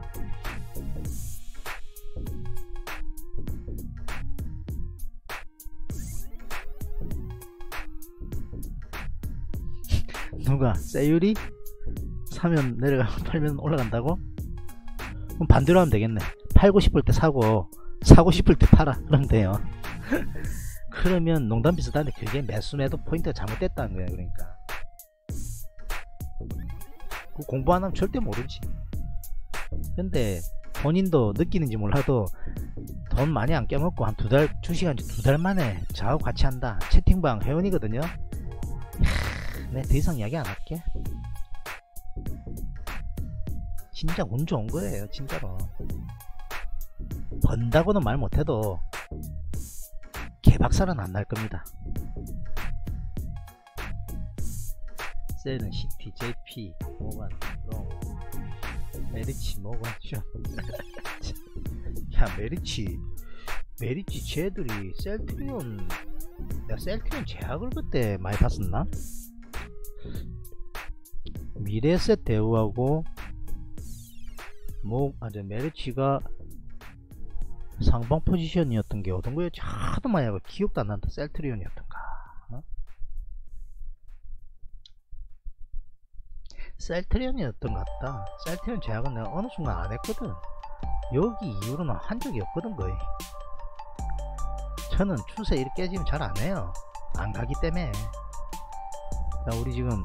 S2: 누가 세율이 사면 내려가고 팔면 올라간다고? 그럼 반대로 하면 되겠네. 팔고 싶을 때 사고 싶을 때 팔아. 그러면 돼요. 그러면 농담 비슷한데 그게 매수 매도 포인트가 잘못됐다는 거예요. 그러니까 그 공부 안 하면 절대 모르지. 근데 본인도 느끼는지 몰라도 돈 많이 안 깨먹고 한 2시간 2달 만에 저하고 같이 한다. 채팅방 회원이거든요. 네, 더 이상 이야기 안 할게. 진짜 운 좋은 거예요, 진짜로. 번다고는 말 못해도 개박살은 안 날 겁니다. 셀은 CT, JP, 모건, 롱, 메리치, 모건, 슈. 야, 메리치 쟤들이 셀트리온, 내가 셀트리온 제약을 그때 많이 봤었나? 미래셋 대우하고 메리치가 상방 포지션이었던 게 어떤 거였지? 하도 많이 하고 기억도 안 난다. 셀트리온이었던가. 셀트리온이었던 것 같다. 셀트리온 제약은 내가 어느 순간 안 했거든. 여기 이후로는 한 적이 없거든 거의. 저는 추세 이렇게 깨지면 잘 안 해요. 안 가기 때문에. 자, 우리 지금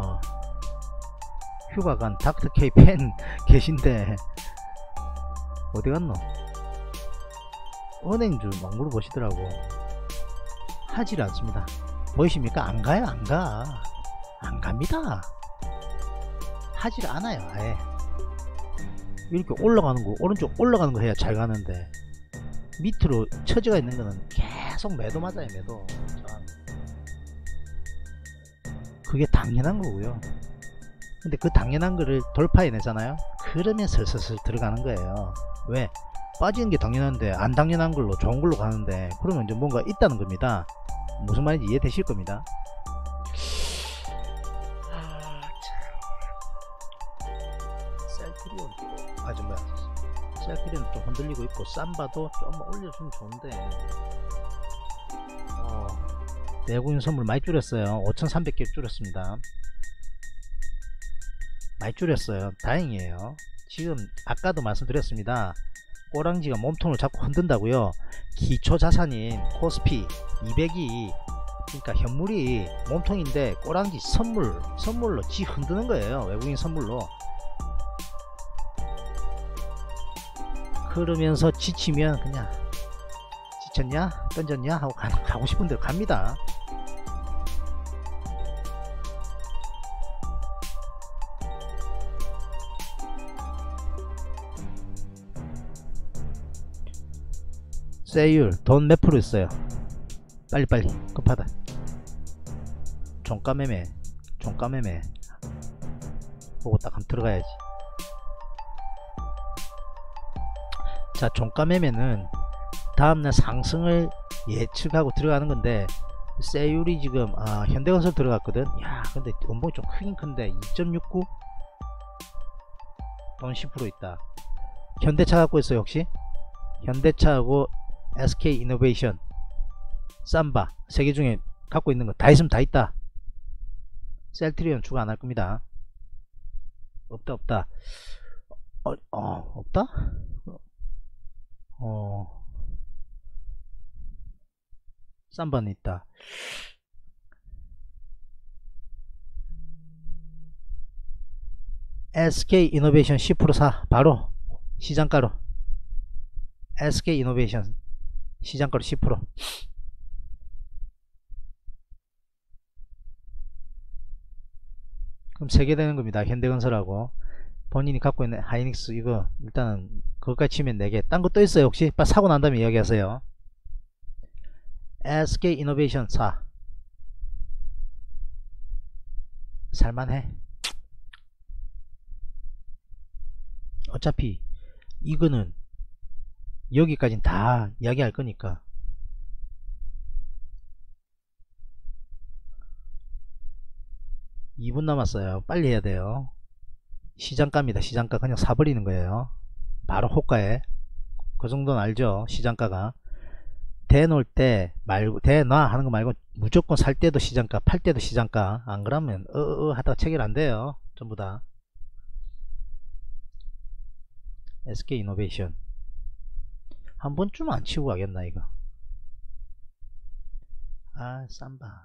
S2: 휴가 간 닥터K 팬 계신데 어디 갔노? 은행주 막 물어보시더라고. 하질 않습니다. 보이십니까? 안 가요. 안 갑니다. 하질 않아요. 아예 이렇게 올라가는 거, 오른쪽 올라가는 거 해야 잘 가는데 밑으로 처지가 있는 거는 계속 매도 맞아요. 매도. 그게 당연한 거고요. 근데 그 당연한 거를 돌파해내잖아요. 그러면 슬슬 들어가는 거예요. 왜? 빠지는 게 당연한데 안 당연한 걸로 좋은 걸로 가는데, 그러면 이제 뭔가 있다는 겁니다. 무슨 말인지 이해되실 겁니다. 셀트리온 셀트리온 좀 흔들리고 있고, 쌈바도 좀 올려주면 좋은데 내국인 선물 많이 줄였어요. 5,300개 줄였습니다. 많이 줄였어요. 다행이에요. 지금 아까도 말씀드렸습니다. 꼬랑지가 몸통을 자꾸 흔든다고요. 기초자산인 코스피 200이, 그러니까 현물이 몸통인데 꼬랑지 선물로 지 흔드는 거예요. 외국인 선물로. 그러면서 지치면 그냥 지쳤냐 던졌냐 하고 가고 싶은 대로 갑니다. 세율 돈 몇 프로 있어요? 빨리빨리 급하다. 종가매매 보고 딱 한번 들어가야지. 자, 종가매매는 다음날 상승을 예측하고 들어가는 건데, 세율이 지금 현대건설 들어갔거든. 야, 근데 연봉이 좀 크긴 큰데 2.69? 돈 10% 있다. 현대차 갖고 있어요 혹시? 현대차하고 SK이노베이션, 삼바 세 개 중에 갖고 있는 거 다 있으면 다 있다. 셀트리온 추가 안 할 겁니다. 없다. 없다? 삼바는 있다. SK이노베이션 10% 사. 바로 시장가로. SK이노베이션 시장가로 10%. 그럼 3개 되는 겁니다. 현대건설하고 본인이 갖고 있는 하이닉스, 이거 일단은 그것까지 치면 4개. 딴 거 또 있어요 혹시? 빨리 사고 난 다음에 이야기하세요. SK이노베이션 4 살만해. 어차피 이거는 여기까지는 다 이야기할 거니까. (2분) 남았어요. 빨리 해야 돼요. 시장가입니다. 시장가 그냥 사버리는 거예요. 바로 호가에. 그 정도는 알죠? 시장가가 대놓을 때 말고, 대놔 하는 거 말고 무조건 살 때도 시장가, 팔 때도 시장가. 안 그러면 하다가 체결 안 돼요. 전부 다. SK이노베이션 한 번쯤 안 치고 가겠나 이거. 삼바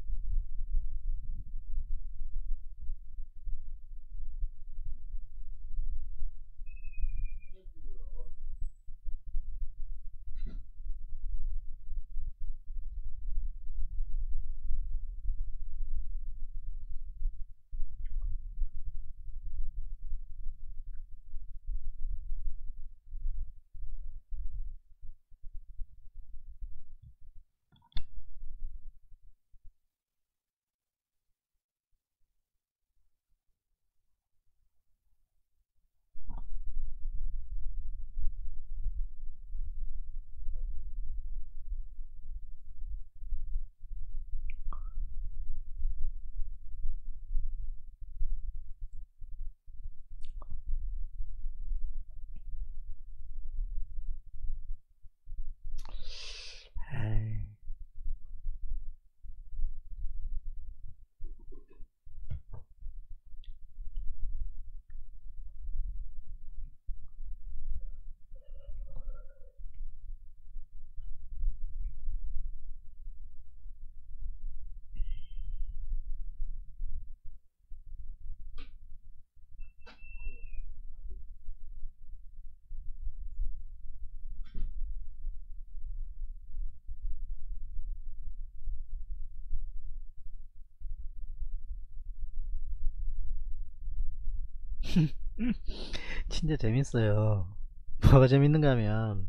S2: 진짜 재밌어요. 뭐가 재밌는가 하면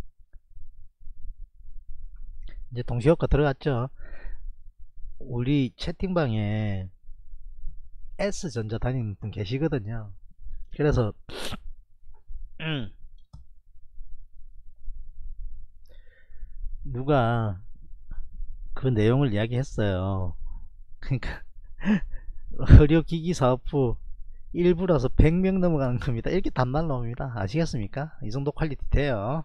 S2: 이제 동시효과 들어갔죠. 우리 채팅방에 S전자 다니는 분 계시거든요. 그래서 누가 그 내용을 이야기했어요. 그러니까 의료기기 사업부 일부라서 100명 넘어가는 겁니다. 이렇게 단말 나옵니다. 아시겠습니까? 이 정도 퀄리티 돼요.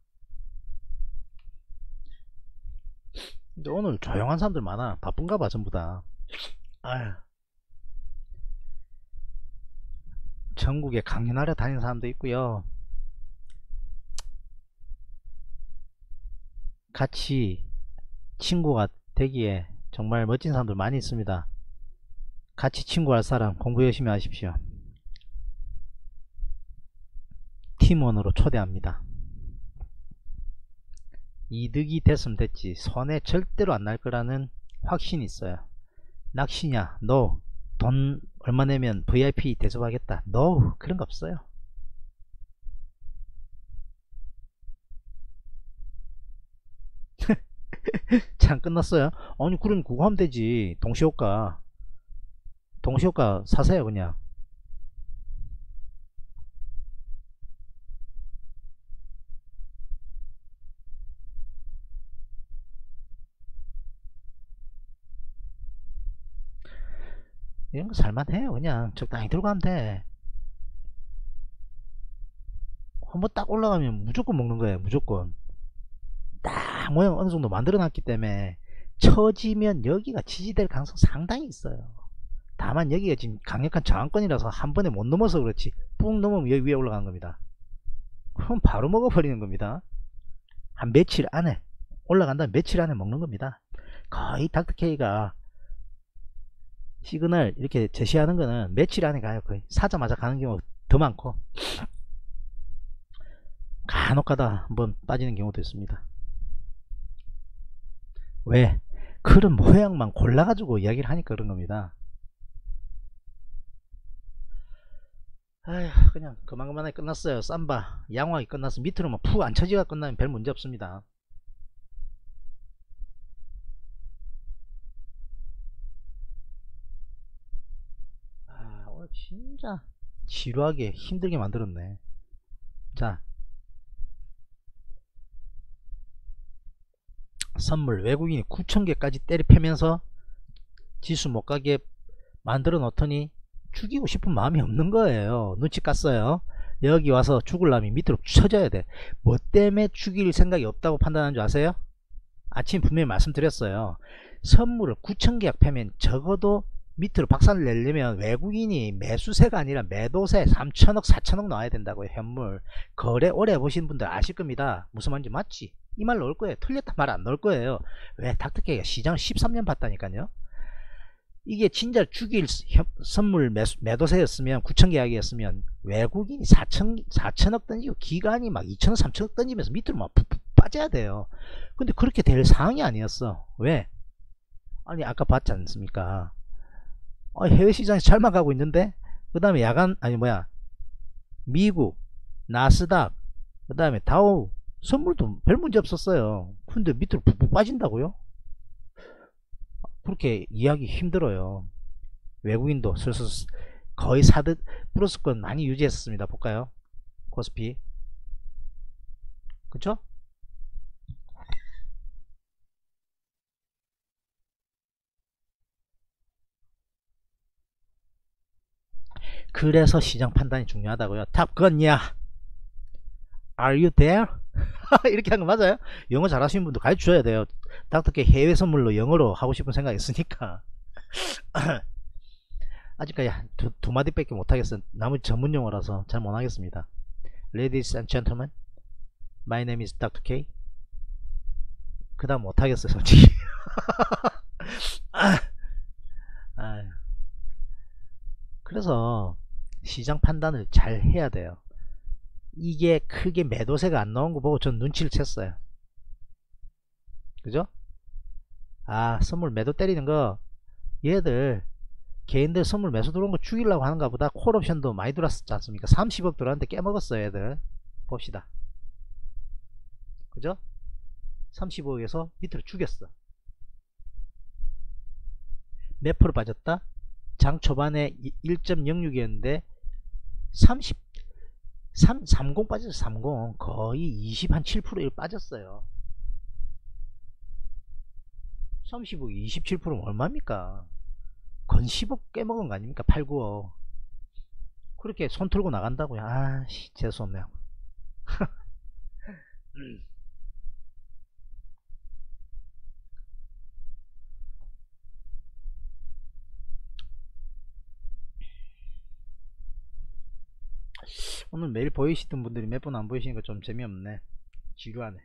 S2: 근데 오늘 조용한 사람들 많아. 바쁜가 봐 전부 다. 아휴. 전국에 강연하러 다니는 사람도 있고요. 같이 친구가 되기에 정말 멋진 사람들 많이 있습니다. 같이 친구할 사람 공부 열심히 하십시오. 팀원으로 초대합니다. 이득이 됐으면 됐지 손해 절대로 안 날 거라는 확신이 있어요. 낚시냐? No. 돈 얼마 내면 VIP 대접하겠다? No. 그런 거 없어요. 참 끝났어요. 아니 그럼 그거 하면 되지. 동시효과. 동시효과 사세요 그냥. 이런 거 살만해요. 그냥 적당히 들고 가면 돼. 한번 딱 올라가면 무조건 먹는 거예요. 무조건. 딱 모양 어느 정도 만들어 놨기 때문에 처지면 여기가 지지될 가능성 상당히 있어요. 다만 여기가 지금 강력한 저항권이라서 한 번에 못 넘어서 그렇지, 뿡 넘으면 여기 위에 올라가는 겁니다. 그럼 바로 먹어버리는 겁니다. 한 며칠 안에 올라간다면 며칠 안에 먹는 겁니다. 거의 닥터케이가 시그널 이렇게 제시하는 거는 며칠 안에 가요. 거의 사자마자 가는 경우가 더 많고, 간혹 가다 한번 빠지는 경우도 있습니다. 왜? 그런 모양만 골라가지고 이야기를 하니까 그런 겁니다. 아휴, 그냥 그만하게 끝났어요. 쌈바 양호하게 끝났어. 밑으로만 푹 안 처지가 끝나면 별 문제 없습니다. 아, 오늘 진짜 지루하게 힘들게 만들었네. 자, 선물 외국인이 9,000개까지 때려 패면서 지수 못 가게 만들어 놓더니 죽이고 싶은 마음이 없는 거예요. 눈치 깠어요. 여기 와서 죽을라면 밑으로 쳐져야 돼. 뭐 때문에 죽일 생각이 없다고 판단하는 줄 아세요? 아침 분명히 말씀드렸어요. 선물을 9,000계약 패면 적어도 밑으로 박살을 내려면 외국인이 매수세가 아니라 매도세 3천억 4천억 나와야 된다고요. 현물 거래 오래 해보신 분들 아실 겁니다. 무슨 말인지 맞지? 이 말 넣을 거예요. 틀렸단 말 안 넣을 거예요. 왜? 닥터케이가 시장을 13년 봤다니까요. 이게 진짜 죽일 선물 매도세였으면 9,000계약이었으면 외국인이 4천억 던지고 기관이 막 2천억 3천억 던지면서 밑으로 막 푹푹 빠져야 돼요. 근데 그렇게 될 상황이 아니었어. 왜? 아니 아까 봤지 않습니까? 해외 시장이 잘만 가고 있는데 그 다음에 야간 아니 뭐야 미국 나스닥 그 다음에 다우 선물도 별 문제 없었어요. 근데 밑으로 푹푹 빠진다고요? 그렇게 이해하기 힘들어요. 외국인도 슬슬 거의 사듯 플러스권 많이 유지했습니다. 볼까요? 코스피 그쵸? 그래서 시장 판단이 중요하다고요. 탑건야 Are you there? 이렇게 한 거 맞아요? 영어 잘하시는 분도 가르쳐 줘야 돼요. 닥터케이 해외 선물로 영어로 하고 싶은 생각이 있으니까. 아직까지 두 마디밖에 못하겠어요. 나머지 전문 용어라서 잘 못하겠습니다. Ladies and gentlemen, my name is Dr. K. 그 다음 못하겠어요 솔직히. 그래서 시장 판단을 잘 해야 돼요. 이게 크게 매도세가 안 나온 거 보고 전 눈치를 챘어요. 그죠? 아, 선물 매도 때리는 거 얘들 개인들 선물 매수 들어온 거 죽이려고 하는가 보다. 콜옵션도 많이 들어왔지 않습니까? 30억 들어왔는데 깨먹었어요 얘들. 봅시다. 그죠? 35억에서 밑으로 죽였어. 몇 프로 빠졌다? 장 초반에 1.06이었는데 30 빠졌어. 30 거의 20 한 7% 빠졌어요. 30억 27%면 얼마입니까? 건 10억 깨먹은 거 아닙니까? 8, 9억 그렇게 손 털고 나간다고요. 아씨 재수없네요. 오늘 매일 보이시던 분들이 몇 분 안 보이시니까 좀 재미없네. 지루하네.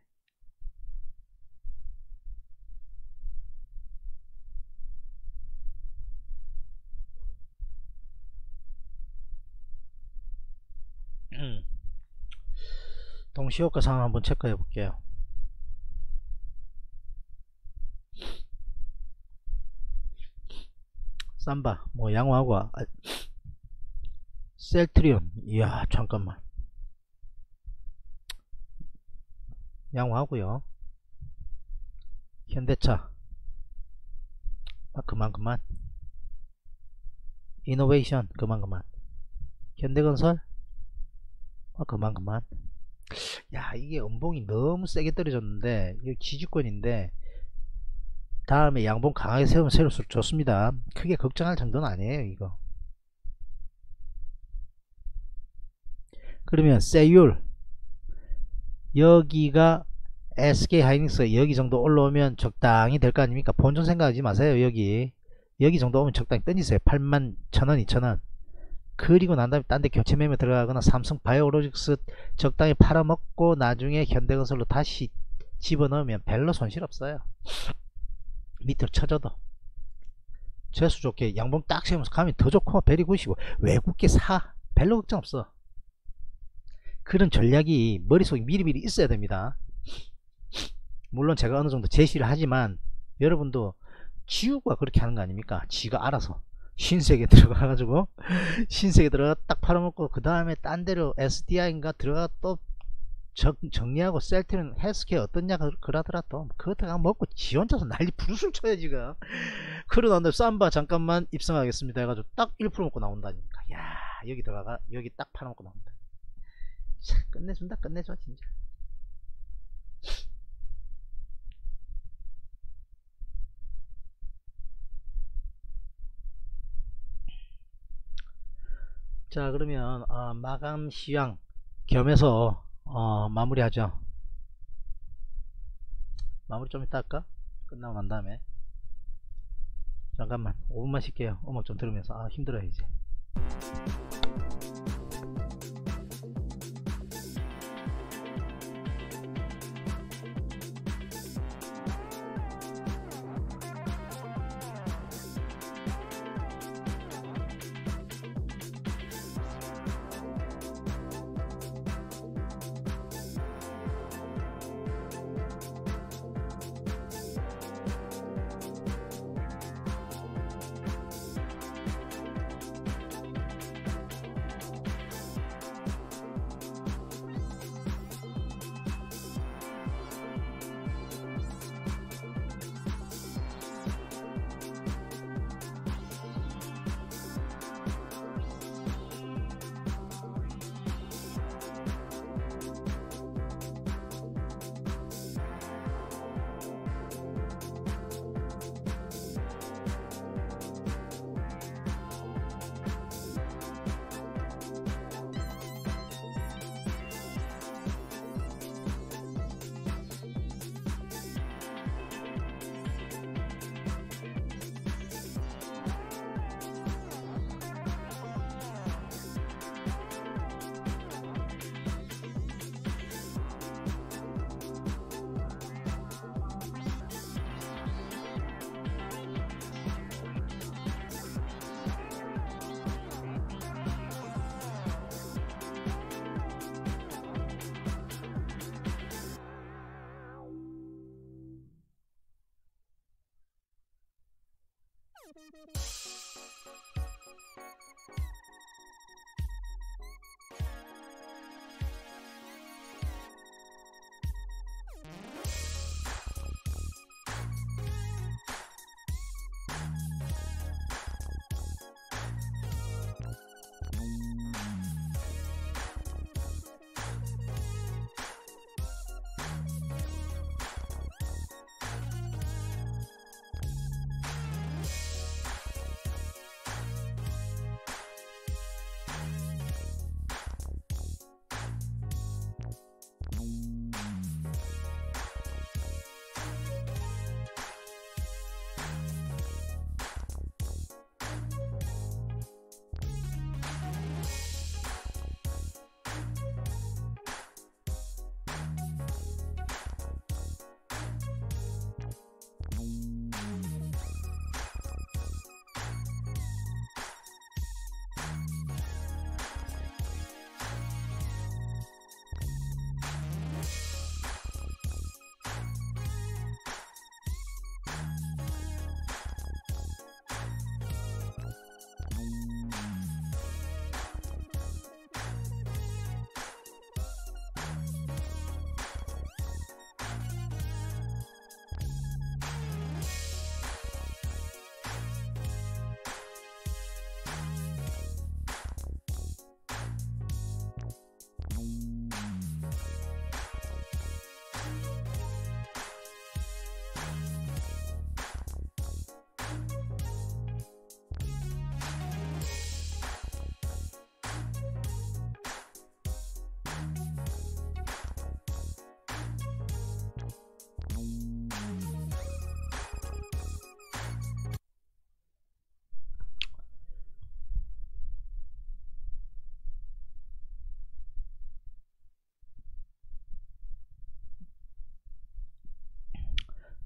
S2: 동시효과 상황 한번 체크해 볼게요. 삼바 뭐 양호하고 셀트리온 이야 잠깐만 양호하고요. 현대차 그만 이노베이션 그만 현대건설 그만 야 이게 음봉이 너무 세게 떨어졌는데 이거 지지권인데 다음에 양봉 강하게 세우면 세울수록 좋습니다. 크게 걱정할 정도는 아니에요 이거. 그러면 세율 여기가 SK하이닉스 여기 정도 올라오면 적당히 될 거 아닙니까? 본전 생각하지 마세요. 여기 정도 오면 적당히 던지세요. 81,000원 2,000원 그리고 난 다음에 딴 데 교체 매매 들어가거나 삼성 바이오로직스 적당히 팔아먹고 나중에 현대건설로 다시 집어넣으면 별로 손실 없어요. 밑으로 쳐져도 재수 좋게 양봉 딱 세우면서 가면 더 좋고 베리 굿이고 외국계 사 별로 걱정 없어. 그런 전략이 머릿속에 미리미리 있어야 됩니다. 물론 제가 어느 정도 제시를 하지만 여러분도 지우가 그렇게 하는 거 아닙니까? 지가 알아서 신세계 들어가가지고 신세계 들어가 딱 팔아먹고 그 다음에 딴 데로 SDI인가 들어가 또 정리하고 셀트는 헬스케어 어떻냐 그러더라 또 그것다가 먹고 지 혼자서 난리 부르술 쳐요 지금. 그러고 난 다음에 쌈바 잠깐만 입성하겠습니다 해가지고 딱 1% 먹고 나온다니까. 야 여기 들어가가 여기 딱 팔아먹고 나온다. 참 끝내준다 끝내줘 진짜. 자 그러면 마감 시황 겸해서 마무리하죠. 마무리 좀 이따 할까? 끝나고 난 다음에 잠깐만 5분만 쉴게요. 음악 좀 들으면서 힘들어요 이제.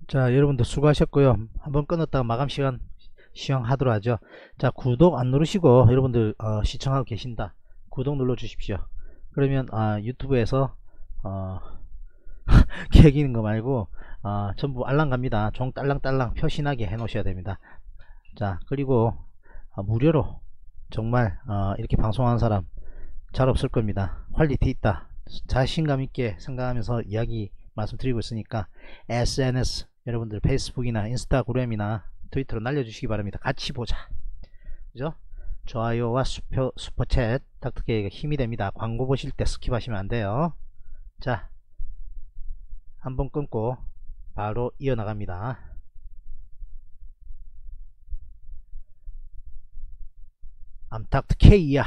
S2: 자, 여러분들 수고하셨고요. 한번 끊었다가 마감 시간 시행하도록 하죠. 자, 구독 안 누르시고 여러분들 시청하고 계신다. 구독 눌러 주십시오. 그러면 유튜브에서 개기는 거 말고 전부 알람 갑니다. 종 딸랑딸랑 표시나게 해 놓으셔야 됩니다. 자, 그리고 무료로 정말 이렇게 방송하는 사람 잘 없을 겁니다. 퀄리티 있다, 자신감 있게 생각하면서 이야기 말씀드리고 있으니까 SNS 여러분들 페이스북이나 인스타그램이나 트위터로 날려주시기 바랍니다. 같이 보자, 그죠? 좋아요와 슈퍼챗 닥터케이가 힘이 됩니다. 광고 보실 때 스킵하시면 안 돼요. 자, 한번 끊고 바로 이어나갑니다. I'm Dr. K야.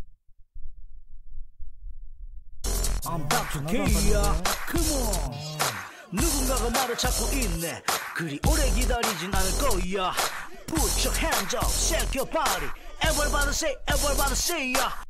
S1: I'm Dr. K야. Come on. 누군가가 말을 찾고 있네. 그리 오래 기다리진 않을 거야. Put your hands up, shake your body. Everybody say, everybody say, yeah.